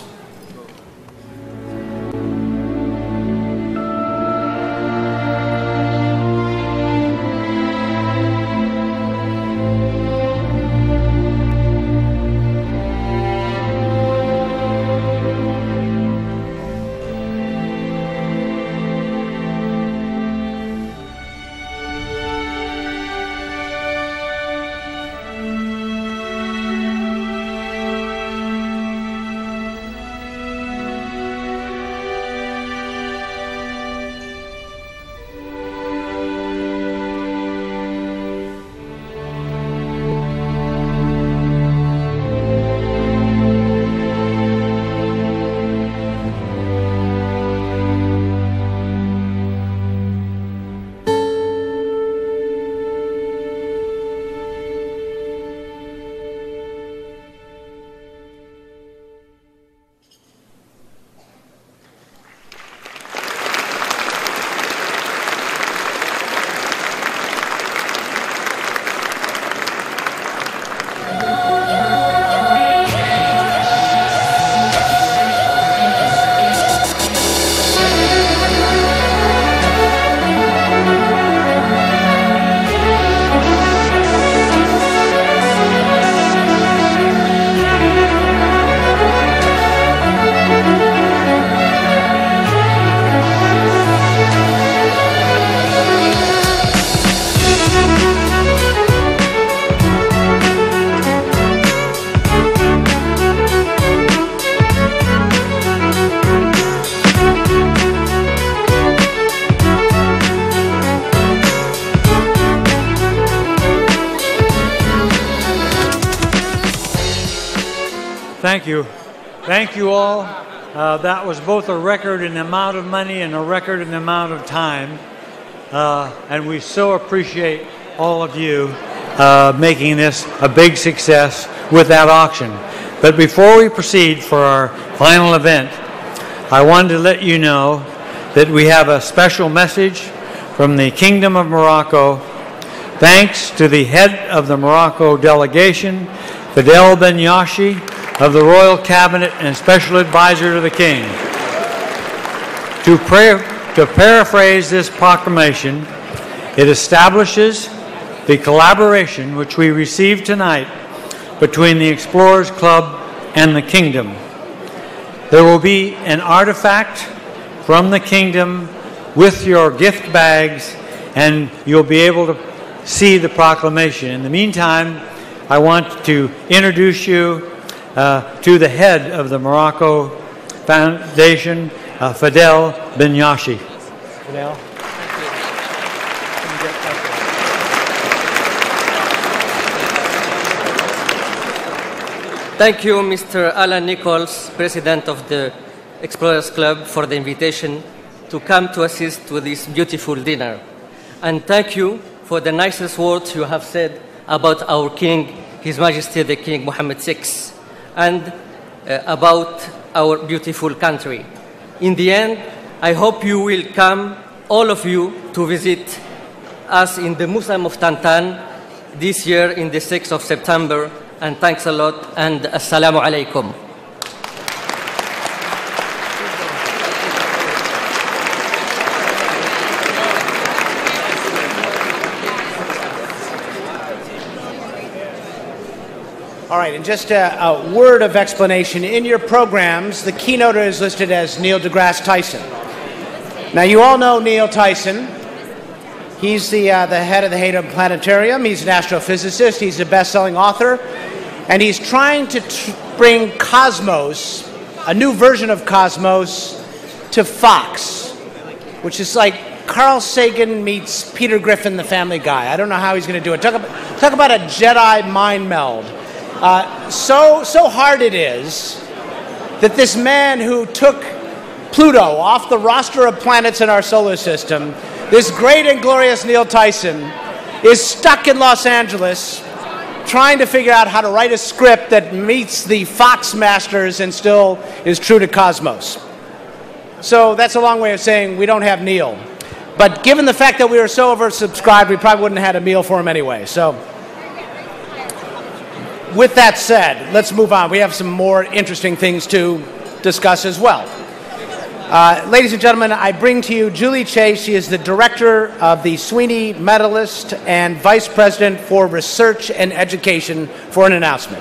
Thank you. Thank you all. That was both a record in the amount of money and a record in the amount of time. And we so appreciate all of you making this a big success with that auction. But before we proceed for our final event, I wanted to let you know that we have a special message from the Kingdom of Morocco. Thanks to the head of the Morocco delegation, Fadel Ben Yashi, of the Royal Cabinet and Special Advisor to the King. To paraphrase this proclamation, it establishes the collaboration which we received tonight between the Explorers Club and the Kingdom. There will be an artifact from the Kingdom with your gift bags, and you'll be able to see the proclamation. In the meantime, I want to introduce you to the head of the Morocco Foundation, Fadel Ben Yashi. Fadel. Thank you, Mr. Alan Nichols, President of the Explorers Club, for the invitation to come to assist with this beautiful dinner. And thank you for the nicest words you have said about our King, His Majesty the King Mohammed VI, and about our beautiful country. In the end, I hope you will come, all of you, to visit us in the Museum of Tantan this year in the 6th of September. And thanks a lot, and assalamu alaikum. All right, and just a word of explanation. In your programs, the keynoter is listed as Neil deGrasse Tyson. Now, you all know Neil Tyson. He's the head of the Hayden Planetarium. He's an astrophysicist. He's a best-selling author. And he's trying to bring Cosmos, a new version of Cosmos, to Fox, which is like Carl Sagan meets Peter Griffin, the Family Guy. I don't know how he's going to do it. Talk about a Jedi mind meld. So hard it is that this man who took Pluto off the roster of planets in our solar system, this great and glorious Neil Tyson, is stuck in Los Angeles trying to figure out how to write a script that meets the Fox masters and still is true to Cosmos. So that's a long way of saying we don't have Neil. But given the fact that we were so oversubscribed, we probably wouldn't have had a meal for him anyway. So with that said, let's move on. We have some more interesting things to discuss as well. Ladies and gentlemen, I bring to you Julie Chase. She is the director of the Sweeney Medalist and vice president for research and education, for an announcement.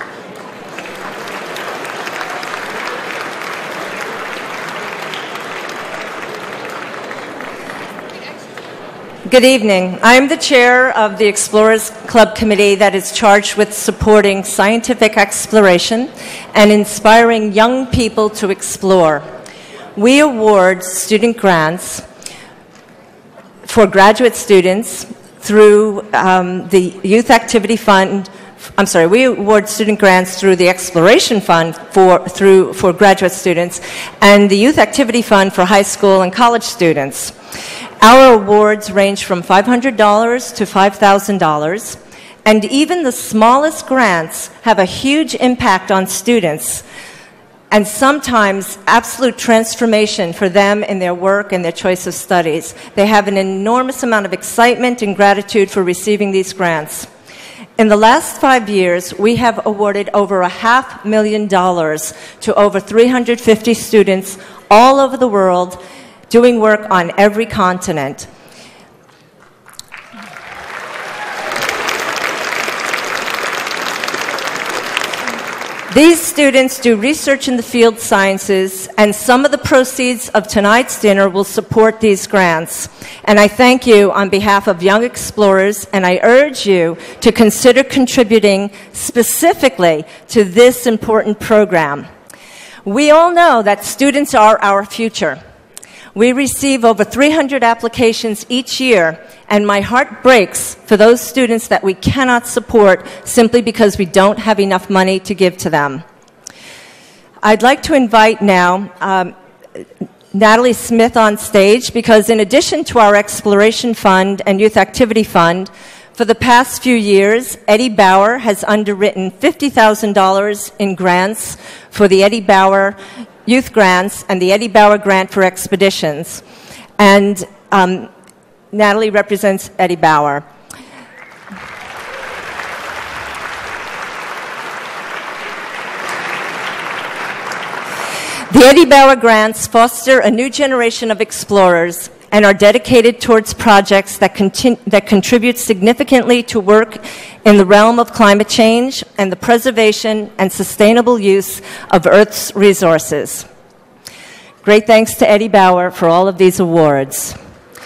Good evening. I am the chair of the Explorers Club Committee that is charged with supporting scientific exploration and inspiring young people to explore. We award student grants for graduate students through the Youth Activity Fund. I'm sorry, we award student grants through the Exploration Fund for graduate students and the Youth Activity Fund for high school and college students. Our awards range from $500 to $5,000, and even the smallest grants have a huge impact on students and sometimes absolute transformation for them in their work and their choice of studies. They have an enormous amount of excitement and gratitude for receiving these grants. In the last 5 years, we have awarded over $500,000 to over 350 students all over the world doing work on every continent. These students do research in the field sciences, and some of the proceeds of tonight's dinner will support these grants. And I thank you on behalf of Young Explorers, and I urge you to consider contributing specifically to this important program. We all know that students are our future. We receive over 300 applications each year, and my heart breaks for those students that we cannot support simply because we don't have enough money to give to them. I'd like to invite now Natalie Smith on stage, because in addition to our Exploration Fund and Youth Activity Fund, for the past few years, Eddie Bauer has underwritten $50,000 in grants for the Eddie Bauer Youth Grants and the Eddie Bauer Grant for Expeditions. And Natalie represents Eddie Bauer. The Eddie Bauer Grants foster a new generation of explorers and are dedicated towards projects that contribute significantly to work in the realm of climate change and the preservation and sustainable use of Earth's resources. Great thanks to Eddie Bauer for all of these awards.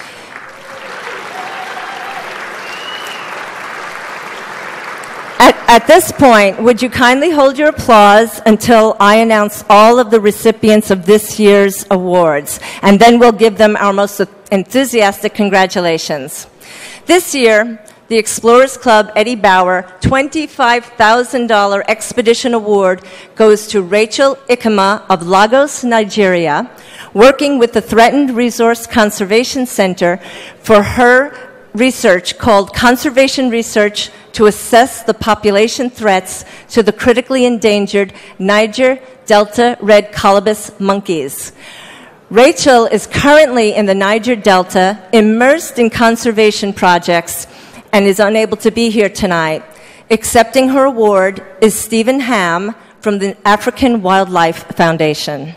At this point, would you kindly hold your applause until I announce all of the recipients of this year's awards, and then we'll give them our most enthusiastic congratulations. This year, the Explorers Club Eddie Bauer $25,000 Expedition Award goes to Rachel Ikema of Lagos, Nigeria, working with the Threatened Resource Conservation Center for her research called Conservation Research to assess the population threats to the critically endangered Niger Delta red colobus monkeys. Rachel is currently in the Niger Delta, immersed in conservation projects, and is unable to be here tonight. Accepting her award is Stephen Ham from the African Wildlife Foundation.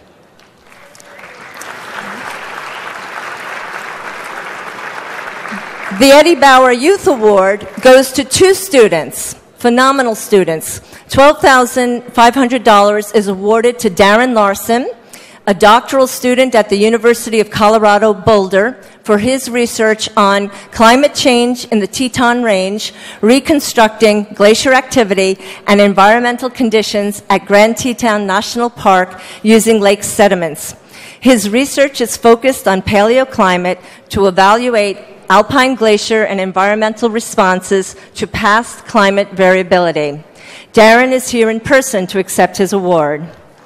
The Eddie Bauer Youth Award goes to two students, phenomenal students. $12,500 is awarded to Darren Larson, a doctoral student at the University of Colorado Boulder, for his research on climate change in the Teton Range, reconstructing glacier activity and environmental conditions at Grand Teton National Park using lake sediments. His research is focused on paleoclimate to evaluate alpine glacier and environmental responses to past climate variability. Darren is here in person to accept his award.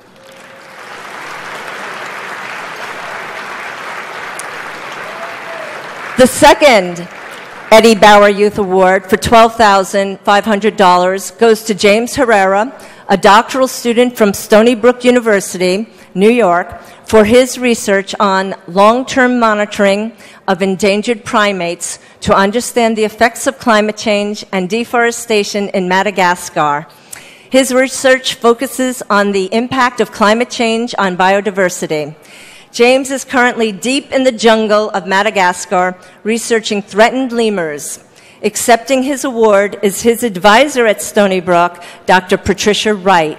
The second Eddie Bauer Youth Award for $12,500 goes to James Herrera, a doctoral student from Stony Brook University, New York, for his research on long-term monitoring of endangered primates to understand the effects of climate change and deforestation in Madagascar. His research focuses on the impact of climate change on biodiversity. James is currently deep in the jungle of Madagascar researching threatened lemurs. Accepting his award is his advisor at Stony Brook, Dr. Patricia Wright.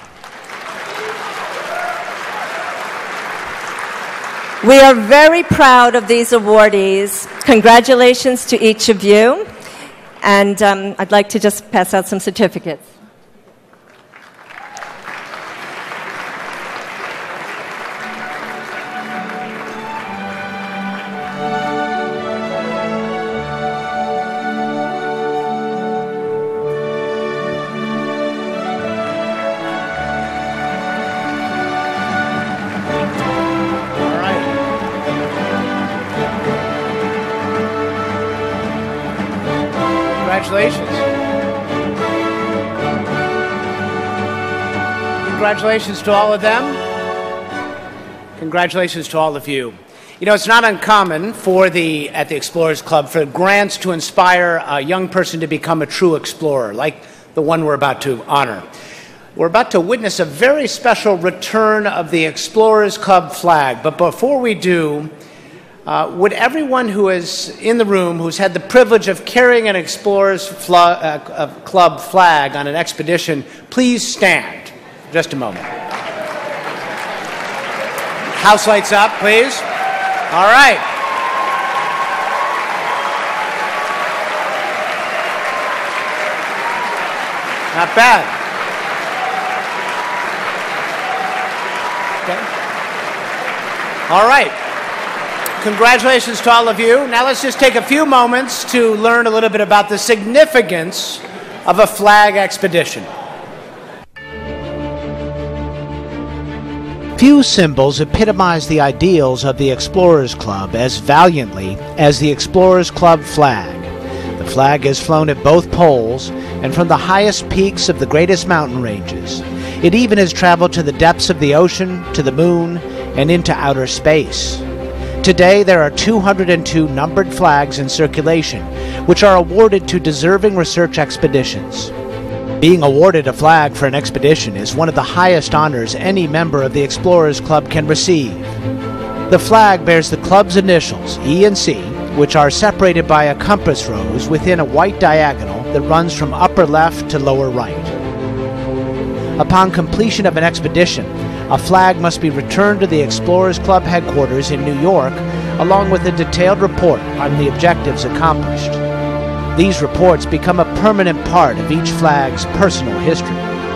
We are very proud of these awardees. Congratulations to each of you. And I'd like to just pass out some certificates. Congratulations. Congratulations to all of them. Congratulations to all of you. You know, it's not uncommon at the Explorers Club for grants to inspire a young person to become a true explorer, like the one we're about to honor. We're about to witness a very special return of the Explorers Club flag. But before we do, would everyone who is in the room who's had the privilege of carrying an Explorers Club flag on an expedition, please stand for just a moment. House lights up, please. All right. Not bad. Okay. All right. Congratulations to all of you. Now let's just take a few moments to learn a little bit about the significance of a flag expedition. Few symbols epitomize the ideals of the Explorers Club as valiantly as the Explorers Club flag. The flag is flown at both poles and from the highest peaks of the greatest mountain ranges. It even has traveled to the depths of the ocean, to the moon, and into outer space. Today, there are 202 numbered flags in circulation, which are awarded to deserving research expeditions. Being awarded a flag for an expedition is one of the highest honors any member of the Explorers Club can receive. The flag bears the club's initials, E and C, which are separated by a compass rose within a white diagonal that runs from upper left to lower right. Upon completion of an expedition, a flag must be returned to the Explorers Club headquarters in New York, along with a detailed report on the objectives accomplished. These reports become a permanent part of each flag's personal history.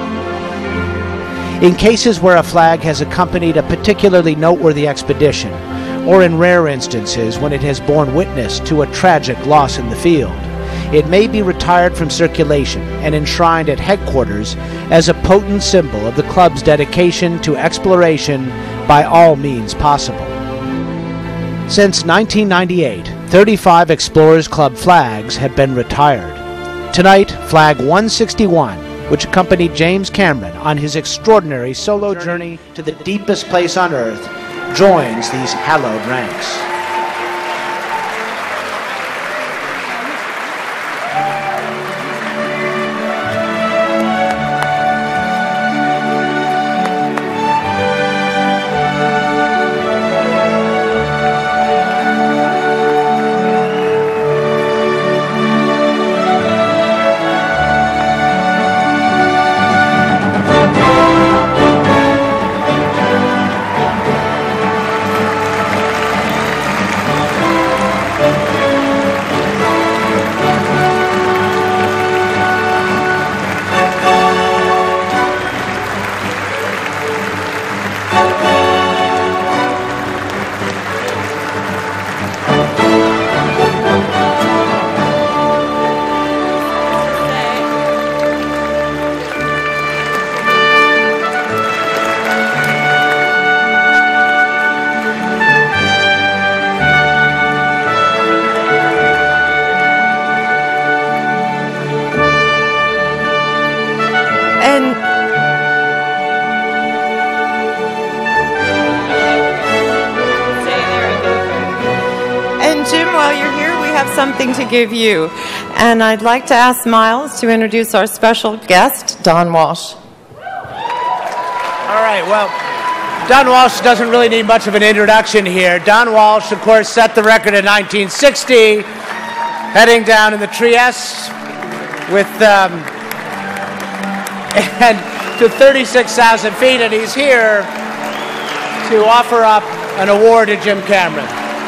In cases where a flag has accompanied a particularly noteworthy expedition, or in rare instances when it has borne witness to a tragic loss in the field, it may be retired from circulation and enshrined at headquarters as a potent symbol of the club's dedication to exploration by all means possible. Since 1998, 35 Explorers Club flags have been retired. Tonight, Flag 161, which accompanied James Cameron on his extraordinary solo journey to the deepest place on Earth, joins these hallowed ranks. Something to give you. And I'd like to ask Miles to introduce our special guest, Don Walsh. All right, well, Don Walsh doesn't really need much of an introduction here. Don Walsh, of course, set the record in 1960, heading down in the Trieste with and to 36,000 feet, and he's here to offer up an award to Jim Cameron.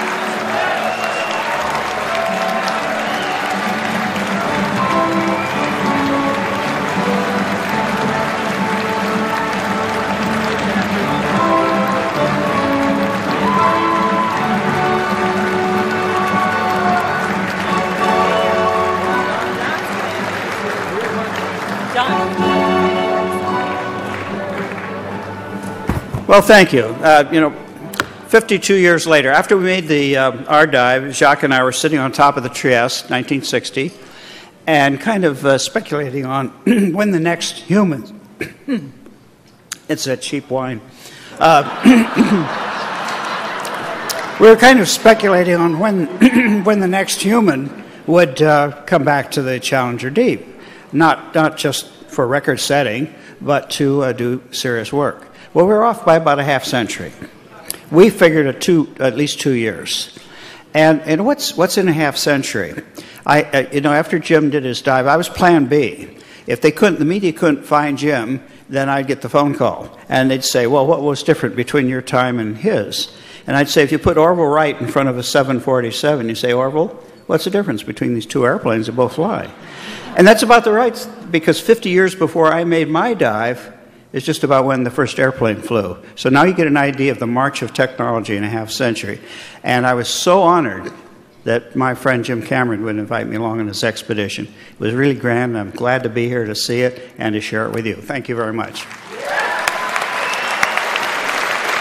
Well, thank you. 52 years later, after we made our dive, Jacques and I were sitting on top of the Trieste, 1960, and kind of speculating on when the next human, it's that cheap wine. We were kind of speculating on when the next human would come back to the Challenger Deep, not just for record setting, but to do serious work. Well, we were off by about a half century. We figured at least 2 years. And what's in a half century? After Jim did his dive, I was plan B. If the media couldn't find Jim, then I'd get the phone call. And they'd say, well, what was different between your time and his? And I'd say, if you put Orville Wright in front of a 747, you say, Orville, what's the difference between these two airplanes that both fly? And that's about the right, because 50 years before I made my dive, it's just about when the first airplane flew. So now you get an idea of the march of technology in a half century. And I was so honored that my friend Jim Cameron would invite me along on this expedition. It was really grand, and I'm glad to be here to see it and to share it with you. Thank you very much.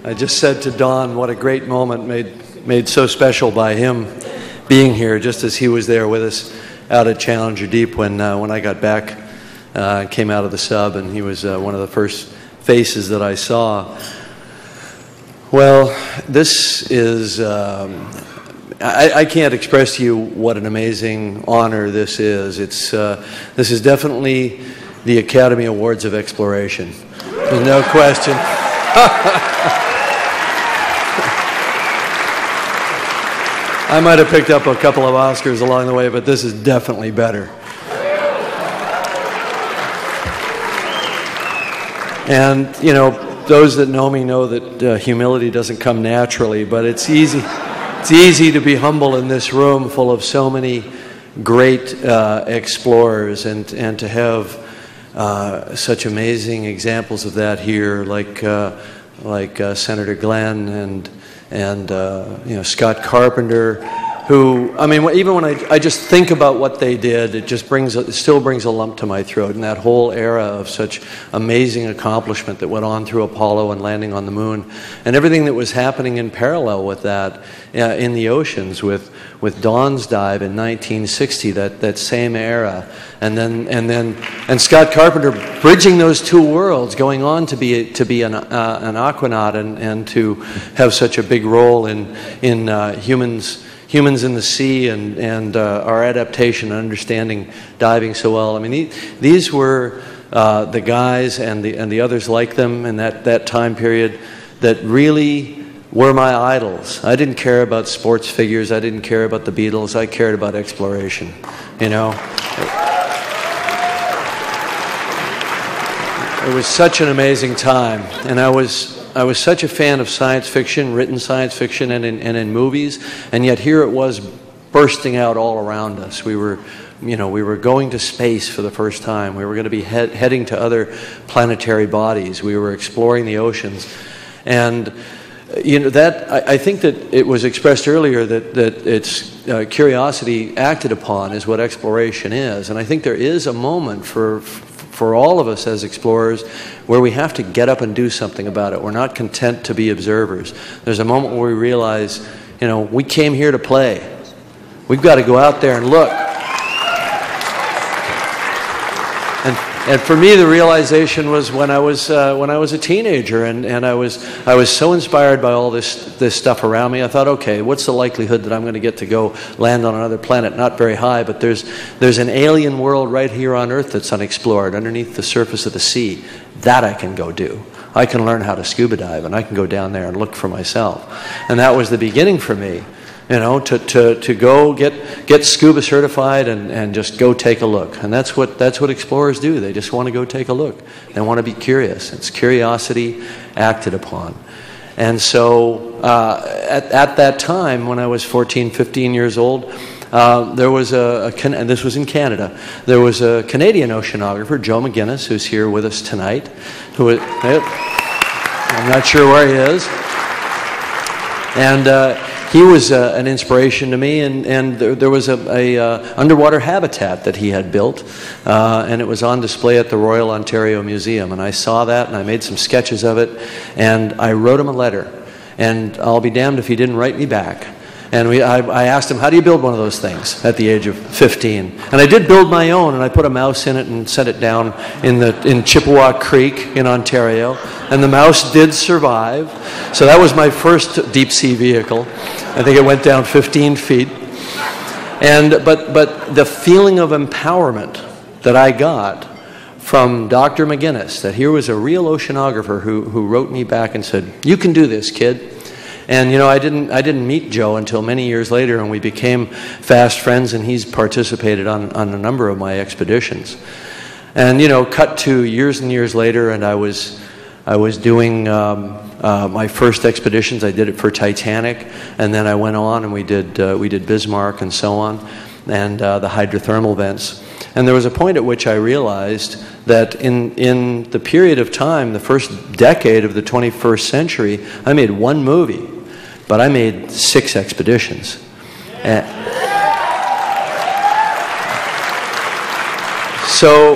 I just said to Don what a great moment made so special by him being here, just as he was there with us out at Challenger Deep when I got back, came out of the sub, and he was one of the first faces that I saw. Well, this is, I can't express to you what an amazing honor this is. This is definitely the Academy Awards of Exploration. There's no question. I might have picked up a couple of Oscars along the way, but this is definitely better. And, you know, those that know me know that humility doesn't come naturally, but it's easy to be humble in this room full of so many great explorers, and to have such amazing examples of that here, like Senator Glenn and you know, Scott Carpenter, who, I mean, even when I just think about what they did, it still brings a lump to my throat. And that whole era of such amazing accomplishment that went on through Apollo and landing on the moon, and everything that was happening in parallel with that in the oceans with Dawn's dive in 1960, that same era, and Scott Carpenter bridging those two worlds, going on to be an aquanaut and to have such a big role in humans in the sea and our adaptation and understanding diving so well. I mean, these were the guys and the others like them in that time period that really were my idols. I didn't care about sports figures. I didn't care about the Beatles. I cared about exploration, you know. It was such an amazing time, and I was such a fan of science fiction, written science fiction, and in movies, and yet here it was bursting out all around us. We were going to space for the first time. We were going to be heading to other planetary bodies. We were exploring the oceans, and you know, that I think that it was expressed earlier that it's curiosity acted upon is what exploration is, and I think there is a moment for all of us as explorers where we have to get up and do something about it. We're not content to be observers. There's a moment where we realize, you know, we came here to play. We've got to go out there and look. And for me, the realization was when I was a teenager, and I was so inspired by all this stuff around me. I thought, okay, what's the likelihood that I'm going to get to go land on another planet? Not very high, but there's an alien world right here on Earth that's unexplored, underneath the surface of the sea. That I can go do. I can learn how to scuba dive, and I can go down there and look for myself. And that was the beginning for me. You know, to go get scuba certified and just go take a look. And that's what explorers do. They just want to go take a look. They want to be curious. It's curiosity acted upon. And so at that time, when I was 14, 15 years old, there was and this was in Canada, there was a Canadian oceanographer, Joe McGinnis, who's here with us tonight. I'm not sure where he is. And he was an inspiration to me, and there was a underwater habitat that he had built, and it was on display at the Royal Ontario Museum, and I saw that, and I made some sketches of it, and I wrote him a letter, and I'll be damned if he didn't write me back. And I asked him, how do you build one of those things at the age of 15? And I did build my own, and I put a mouse in it and set it down in Chippewa Creek in Ontario. And the mouse did survive. So that was my first deep sea vehicle. I think it went down 15 feet. But the feeling of empowerment that I got from Dr. McGinnis, that here was a real oceanographer who wrote me back and said, you can do this, kid. And you know, I didn't meet Joe until many years later, and we became fast friends, and he's participated on a number of my expeditions. And you know, cut to years and years later, and I was doing my first expeditions. I did it for Titanic, and then I went on and we did Bismarck and so on, and the hydrothermal vents. And there was a point at which I realized that in the period of time, the first decade of the 21st century, I made one movie, but I made 6 expeditions. So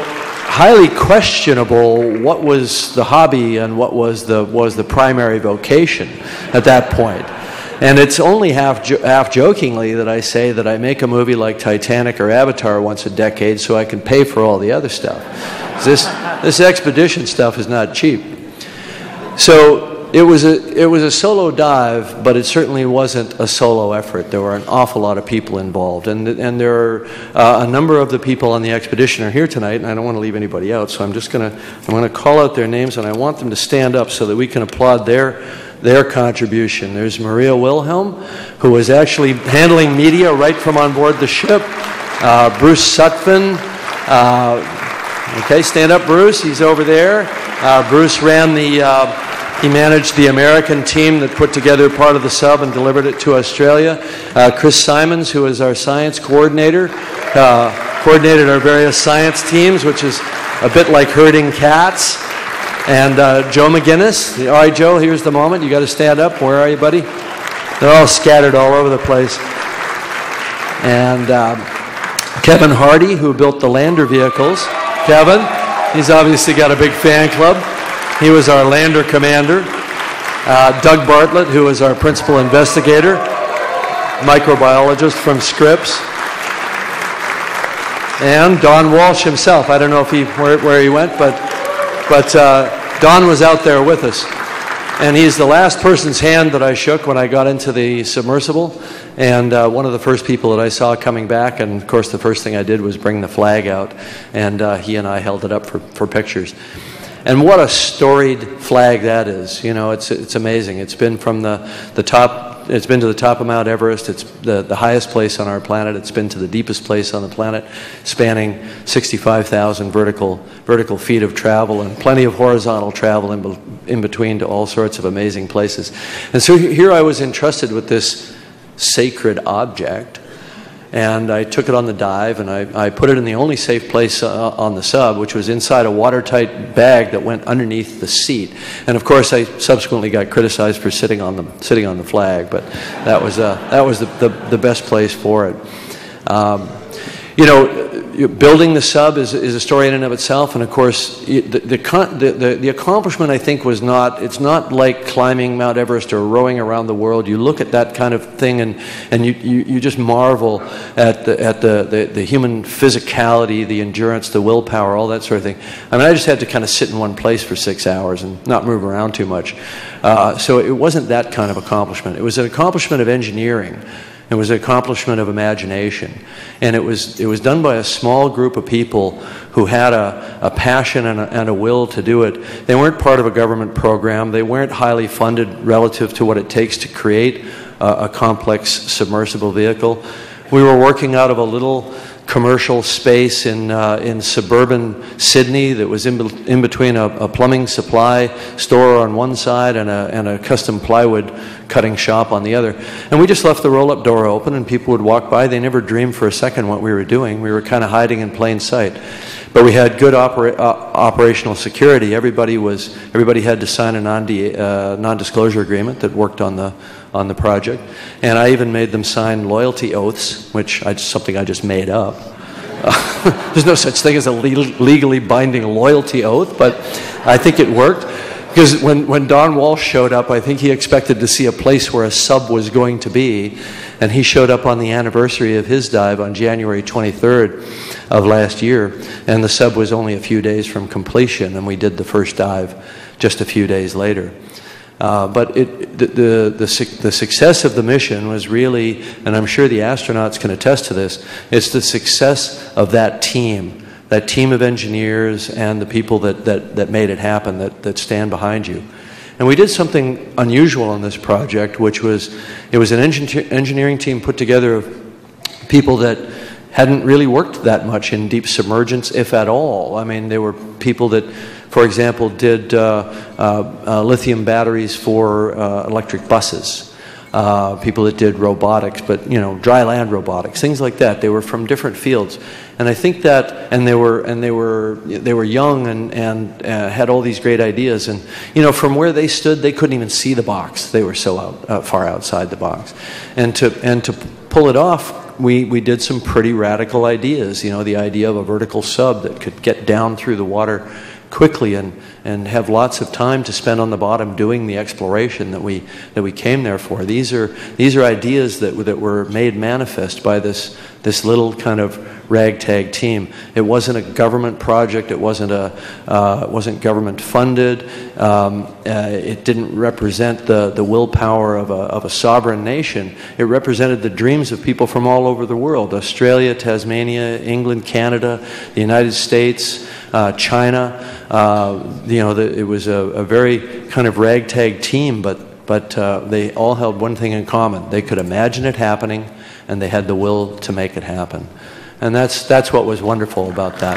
highly questionable what was the hobby and what was the primary vocation at that point. And it's only half jokingly that I say that I make a movie like Titanic or Avatar once a decade so I can pay for all the other stuff. This expedition stuff is not cheap. So it was a solo dive, but it certainly wasn't a solo effort. There were an awful lot of people involved, and there are a number of the people on the expedition are here tonight, and I don't want to leave anybody out, so I'm going to call out their names, and I want them to stand up so that we can applaud their contribution. There's Maria Wilhelm, who was actually handling media right from on board the ship. Bruce Sutphin. Okay, stand up, Bruce. He's over there. Bruce ran he managed the American team that put together part of the sub and delivered it to Australia. Chris Simons, who is our science coordinator, coordinated our various science teams, which is a bit like herding cats. And Joe McGinnis. All right, Joe, here's the moment. You got to stand up. Where are you, buddy? They're all scattered all over the place. And Kevin Hardy, who built the lander vehicles. Kevin, he's obviously got a big fan club. He was our lander commander. Doug Bartlett, who is our principal investigator, microbiologist from Scripps. And Don Walsh himself. I don't know if where he went, but Don was out there with us. And he's the last person's hand that I shook when I got into the submersible, and one of the first people that I saw coming back, and of course the first thing I did was bring the flag out, and he and I held it up for pictures. And what a storied flag that is. You know, it's amazing. It's been from the top, it's been to the top of Mount Everest. It's the highest place on our planet. It's been to the deepest place on the planet, spanning 65,000 vertical feet of travel and plenty of horizontal travel in between to all sorts of amazing places. And so here I was entrusted with this sacred object, and I took it on the dive, and I put it in the only safe place on the sub, which was inside a watertight bag that went underneath the seat. And of course, I subsequently got criticized for sitting on the flag, but that was the best place for it. You know, building the sub is a story in and of itself, and of course, the accomplishment, I think, was it's not like climbing Mount Everest or rowing around the world. You look at that kind of thing, and you just marvel at the human physicality, the endurance, the willpower, all that sort of thing. I mean, I just had to kind of sit in one place for 6 hours and not move around too much. So it wasn't that kind of accomplishment. It was an accomplishment of engineering. It was an accomplishment of imagination, and it was done by a small group of people who had a passion and a will to do it. They weren't part of a government program. They weren't highly funded relative to what it takes to create a complex submersible vehicle. We were working out of a little commercial space in suburban Sydney that was in between a plumbing supply store on one side and a custom plywood cutting shop on the other. And we just left the roll-up door open, and people would walk by. They never dreamed for a second what we were doing. We were kind of hiding in plain sight. But we had good operational security. Everybody had to sign a non-disclosure agreement that worked on the project, and I even made them sign loyalty oaths, which something I just made up. There's no such thing as a legally binding loyalty oath, but I think it worked. Because when Don Walsh showed up, I think he expected to see a place where a sub was going to be, and he showed up on the anniversary of his dive on January 23rd of last year, and the sub was only a few days from completion, and we did the first dive just a few days later. But the success of the mission was really, and I'm sure the astronauts can attest to this, it's the success of that team of engineers and the people that made it happen, that stand behind you. And we did something unusual on this project, which was, it was an engineering team put together of people that hadn't really worked that much in deep submergence, if at all. I mean, there were people that, for example, did lithium batteries for electric buses. People that did robotics, but dry land robotics, things like that. They were from different fields, and I think that, and they were young and had all these great ideas. And from where they stood, they couldn't even see the box. They were so far outside the box, and to pull it off we did some pretty radical ideas. You know, the idea of a vertical sub that could get down through the water quickly and have lots of time to spend on the bottom doing the exploration that we came there for. These are ideas that were made manifest by this little kind of ragtag team. It wasn't a government project. It wasn't government funded. It didn't represent the willpower of a sovereign nation. It represented the dreams of people from all over the world: Australia, Tasmania, England, Canada, the United States, China. It was a very kind of ragtag team, but they all held one thing in common: they could imagine it happening, and they had the will to make it happen. And that's what was wonderful about that.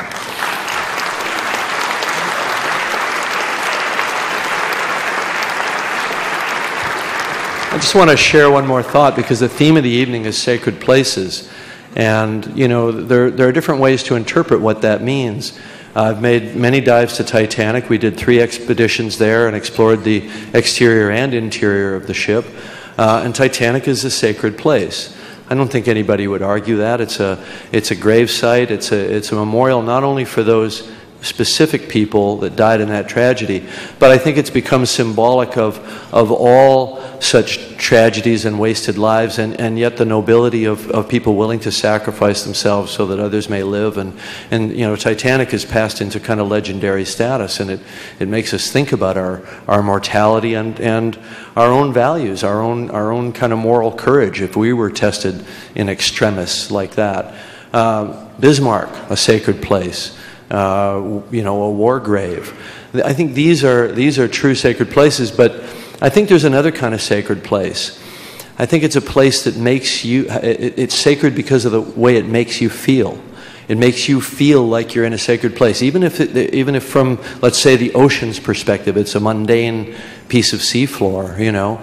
I just want to share one more thought, because the theme of the evening is sacred places. And, you know, there are different ways to interpret what that means. I've made many dives to Titanic. We did 3 expeditions there and explored the exterior and interior of the ship. And Titanic is a sacred place. I don't think anybody would argue that. It's a grave site. It's a memorial not only for those specific people that died in that tragedy, but I think it's become symbolic of all such tragedies and wasted lives, and yet the nobility of people willing to sacrifice themselves so that others may live. And you know, Titanic has passed into kind of legendary status, and it makes us think about our mortality and our own values, our own kind of moral courage if we were tested in extremis like that. Bismarck, a sacred place. You know, a war grave. I think these are true sacred places, but I think there's another kind of sacred place. I think it's a place that makes you, it's sacred because of the way it makes you feel. It makes you feel like you're in a sacred place, even if from, let's say, the ocean's perspective, it's a mundane piece of seafloor, you know,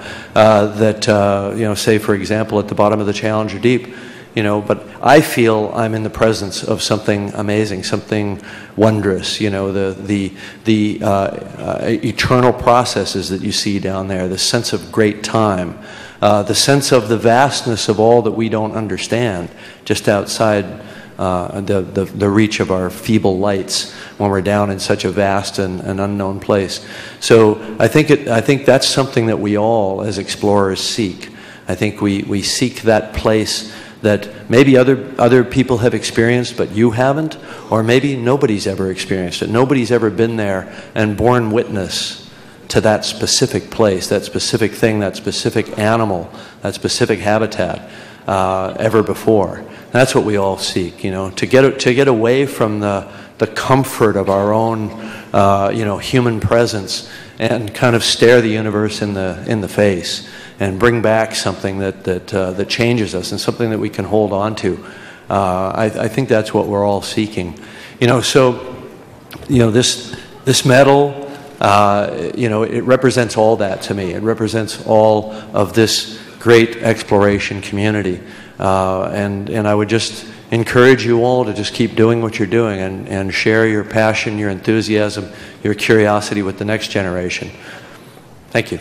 you know, say, for example, at the bottom of the Challenger Deep. You know, but I feel I'm in the presence of something amazing, something wondrous. You know, the eternal processes that you see down there, the sense of great time, the sense of the vastness of all that we don't understand, just outside the reach of our feeble lights when we're down in such a vast and unknown place. So I think that's something that we all, as explorers, seek. I think we seek that place that maybe other people have experienced, but you haven't, or maybe nobody's ever experienced it. Nobody's ever been there and borne witness to that specific place, that specific thing, that specific animal, that specific habitat ever before. That's what we all seek, you know, to get away from the comfort of our own, you know, human presence, and kind of stare the universe in the face, and bring back something that changes us, and something that we can hold on to. I think that's what we're all seeking. You know, so, you know, this medal, you know, it represents all that to me. It represents all of this great exploration community. And I would just encourage you all to just keep doing what you're doing, and share your passion, your enthusiasm, your curiosity with the next generation. Thank you.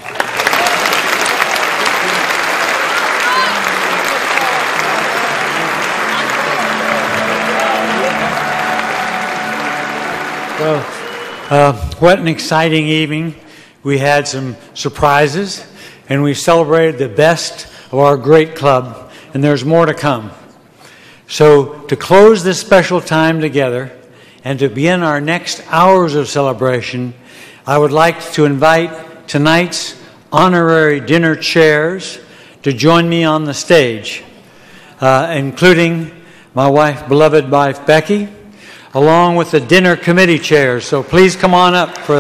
Well, what an exciting evening. We had some surprises, and we celebrated the best of our great club, and there's more to come. So to close this special time together and to begin our next hours of celebration, I would like to invite tonight's honorary dinner chairs to join me on the stage, including my beloved wife, Becky, along with the dinner committee chairs. So please come on up for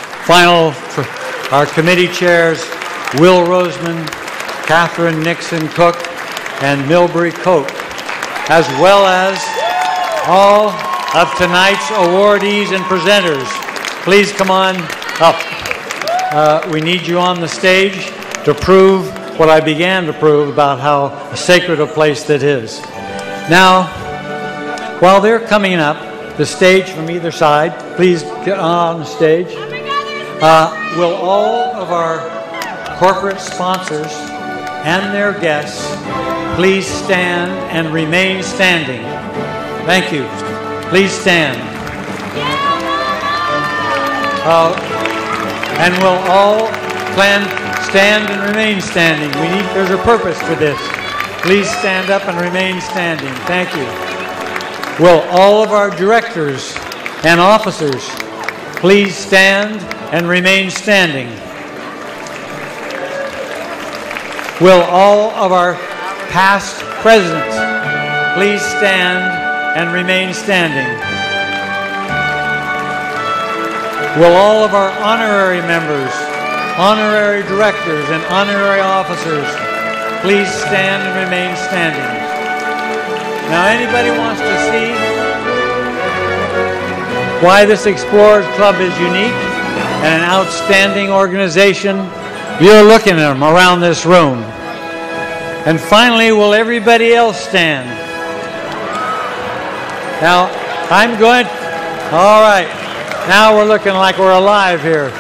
our committee chairs, Will Roseman, Catherine Nixon Cook, and Milbury Cope, as well as all of tonight's awardees and presenters. Please come on up. We need you on the stage to prove what I began to prove about how sacred a place that is. Now, while they're coming up, the stage from either side, please get on the stage. Will all of our corporate sponsors and their guests please stand and remain standing. Thank you. Please stand. And we'll all stand and remain standing. There's a purpose for this. Please stand up and remain standing. Thank you. Will all of our directors and officers please stand and remain standing? Will all of our past presidents please stand and remain standing? Will all of our honorary members, honorary directors, and honorary officers please stand and remain standing? Now, anybody wants to see why this Explorers Club is unique and an outstanding organization? You're looking at them around this room. And finally, will everybody else stand? Now, all right. Now we're looking like we're alive here.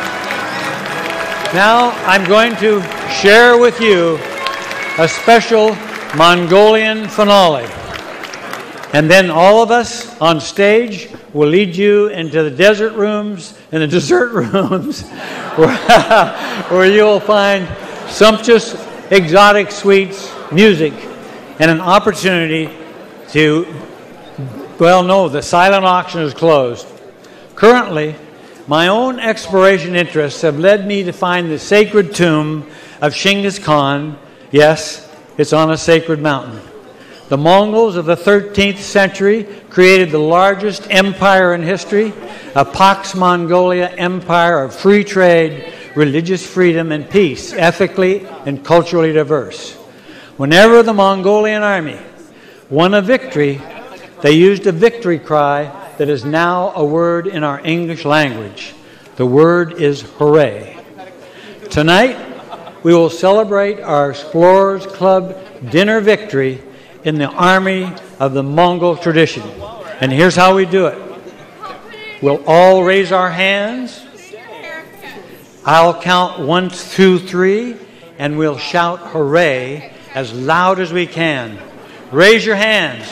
Now I'm going to share with you a special Mongolian finale. And then all of us on stage will lead you into the dessert rooms and the dessert rooms where you'll find sumptuous, exotic sweets, music, and an opportunity to, well, no, the silent auction is closed. Currently, my own exploration interests have led me to find the sacred tomb of Genghis Khan. Yes, it's on a sacred mountain. The Mongols of the 13th century created the largest empire in history, a Pax Mongolia empire of free trade, religious freedom, and peace, ethically and culturally diverse. Whenever the Mongolian army won a victory, they used a victory cry that is now a word in our English language. The word is hooray. Tonight, we will celebrate our Explorers Club dinner victory in the army of the Mongol tradition. And here's how we do it. We'll all raise our hands. I'll count 1, 2, 3, and we'll shout hooray as loud as we can. Raise your hands.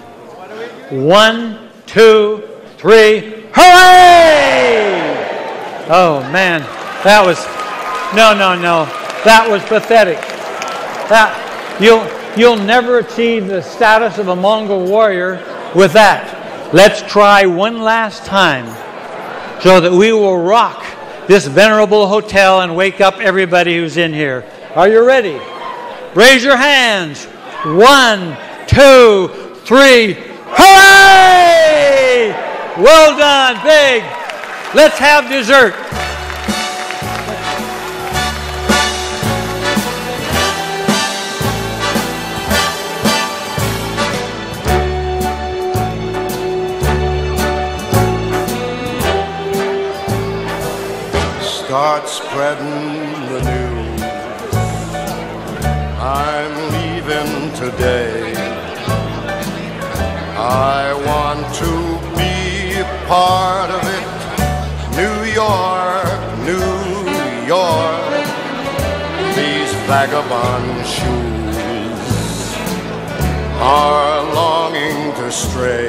1, 2, 3, hooray! Oh man, that was, no, that was pathetic. You'll never achieve the status of a Mongol warrior with that. Let's try one last time so that we will rock this venerable hotel and wake up everybody who's in here. Are you ready? Raise your hands. 1, 2, 3, hooray! Well done, big. Let's have dessert. Start spreading the news. I'm leaving today. I want to be a part of it. New York, New York. These vagabond shoes are longing to stray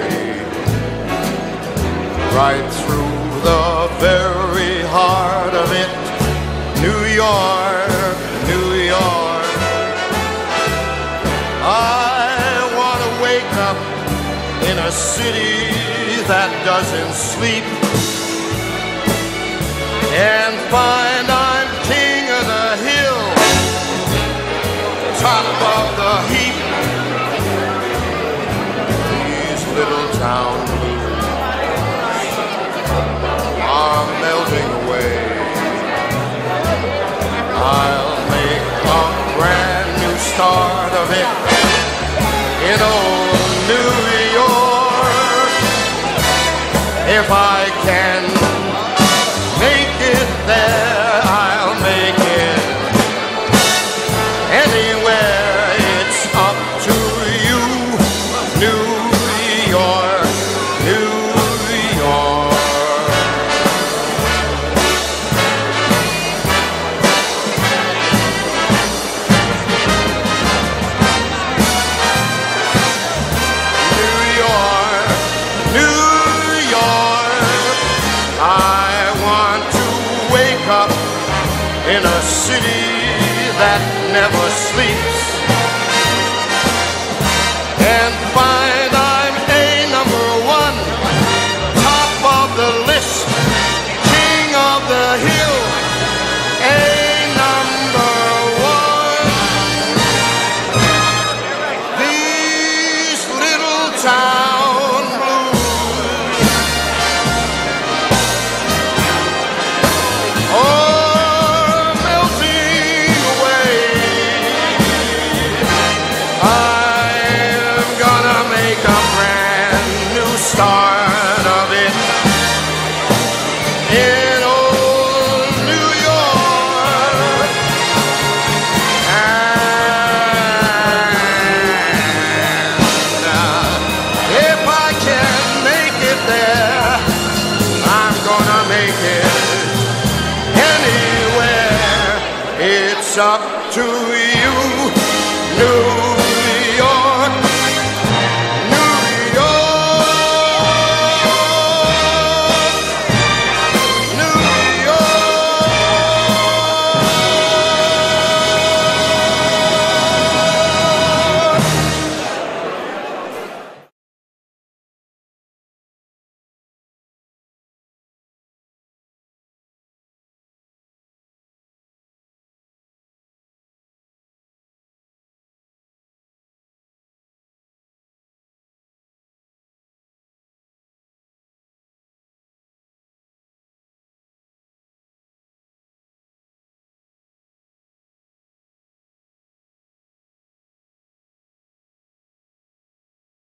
right through the very heart of it. New York, New York. I want to wake up in a city that doesn't sleep and find I'm king of the hill, top of the heap. These little town blues are melting away. I'll make a brand new start of it in old New York. If I can make it there, I'll make it anywhere. It's up to you, New York, New York. that never sleeps, and find I'm a number one, top of the list, king of the hill, a number one. These little town blues are melting away. I'm gonna make a brand new start of it in old New York. And if I can make it there, I'm gonna make it anywhere. It's up to you.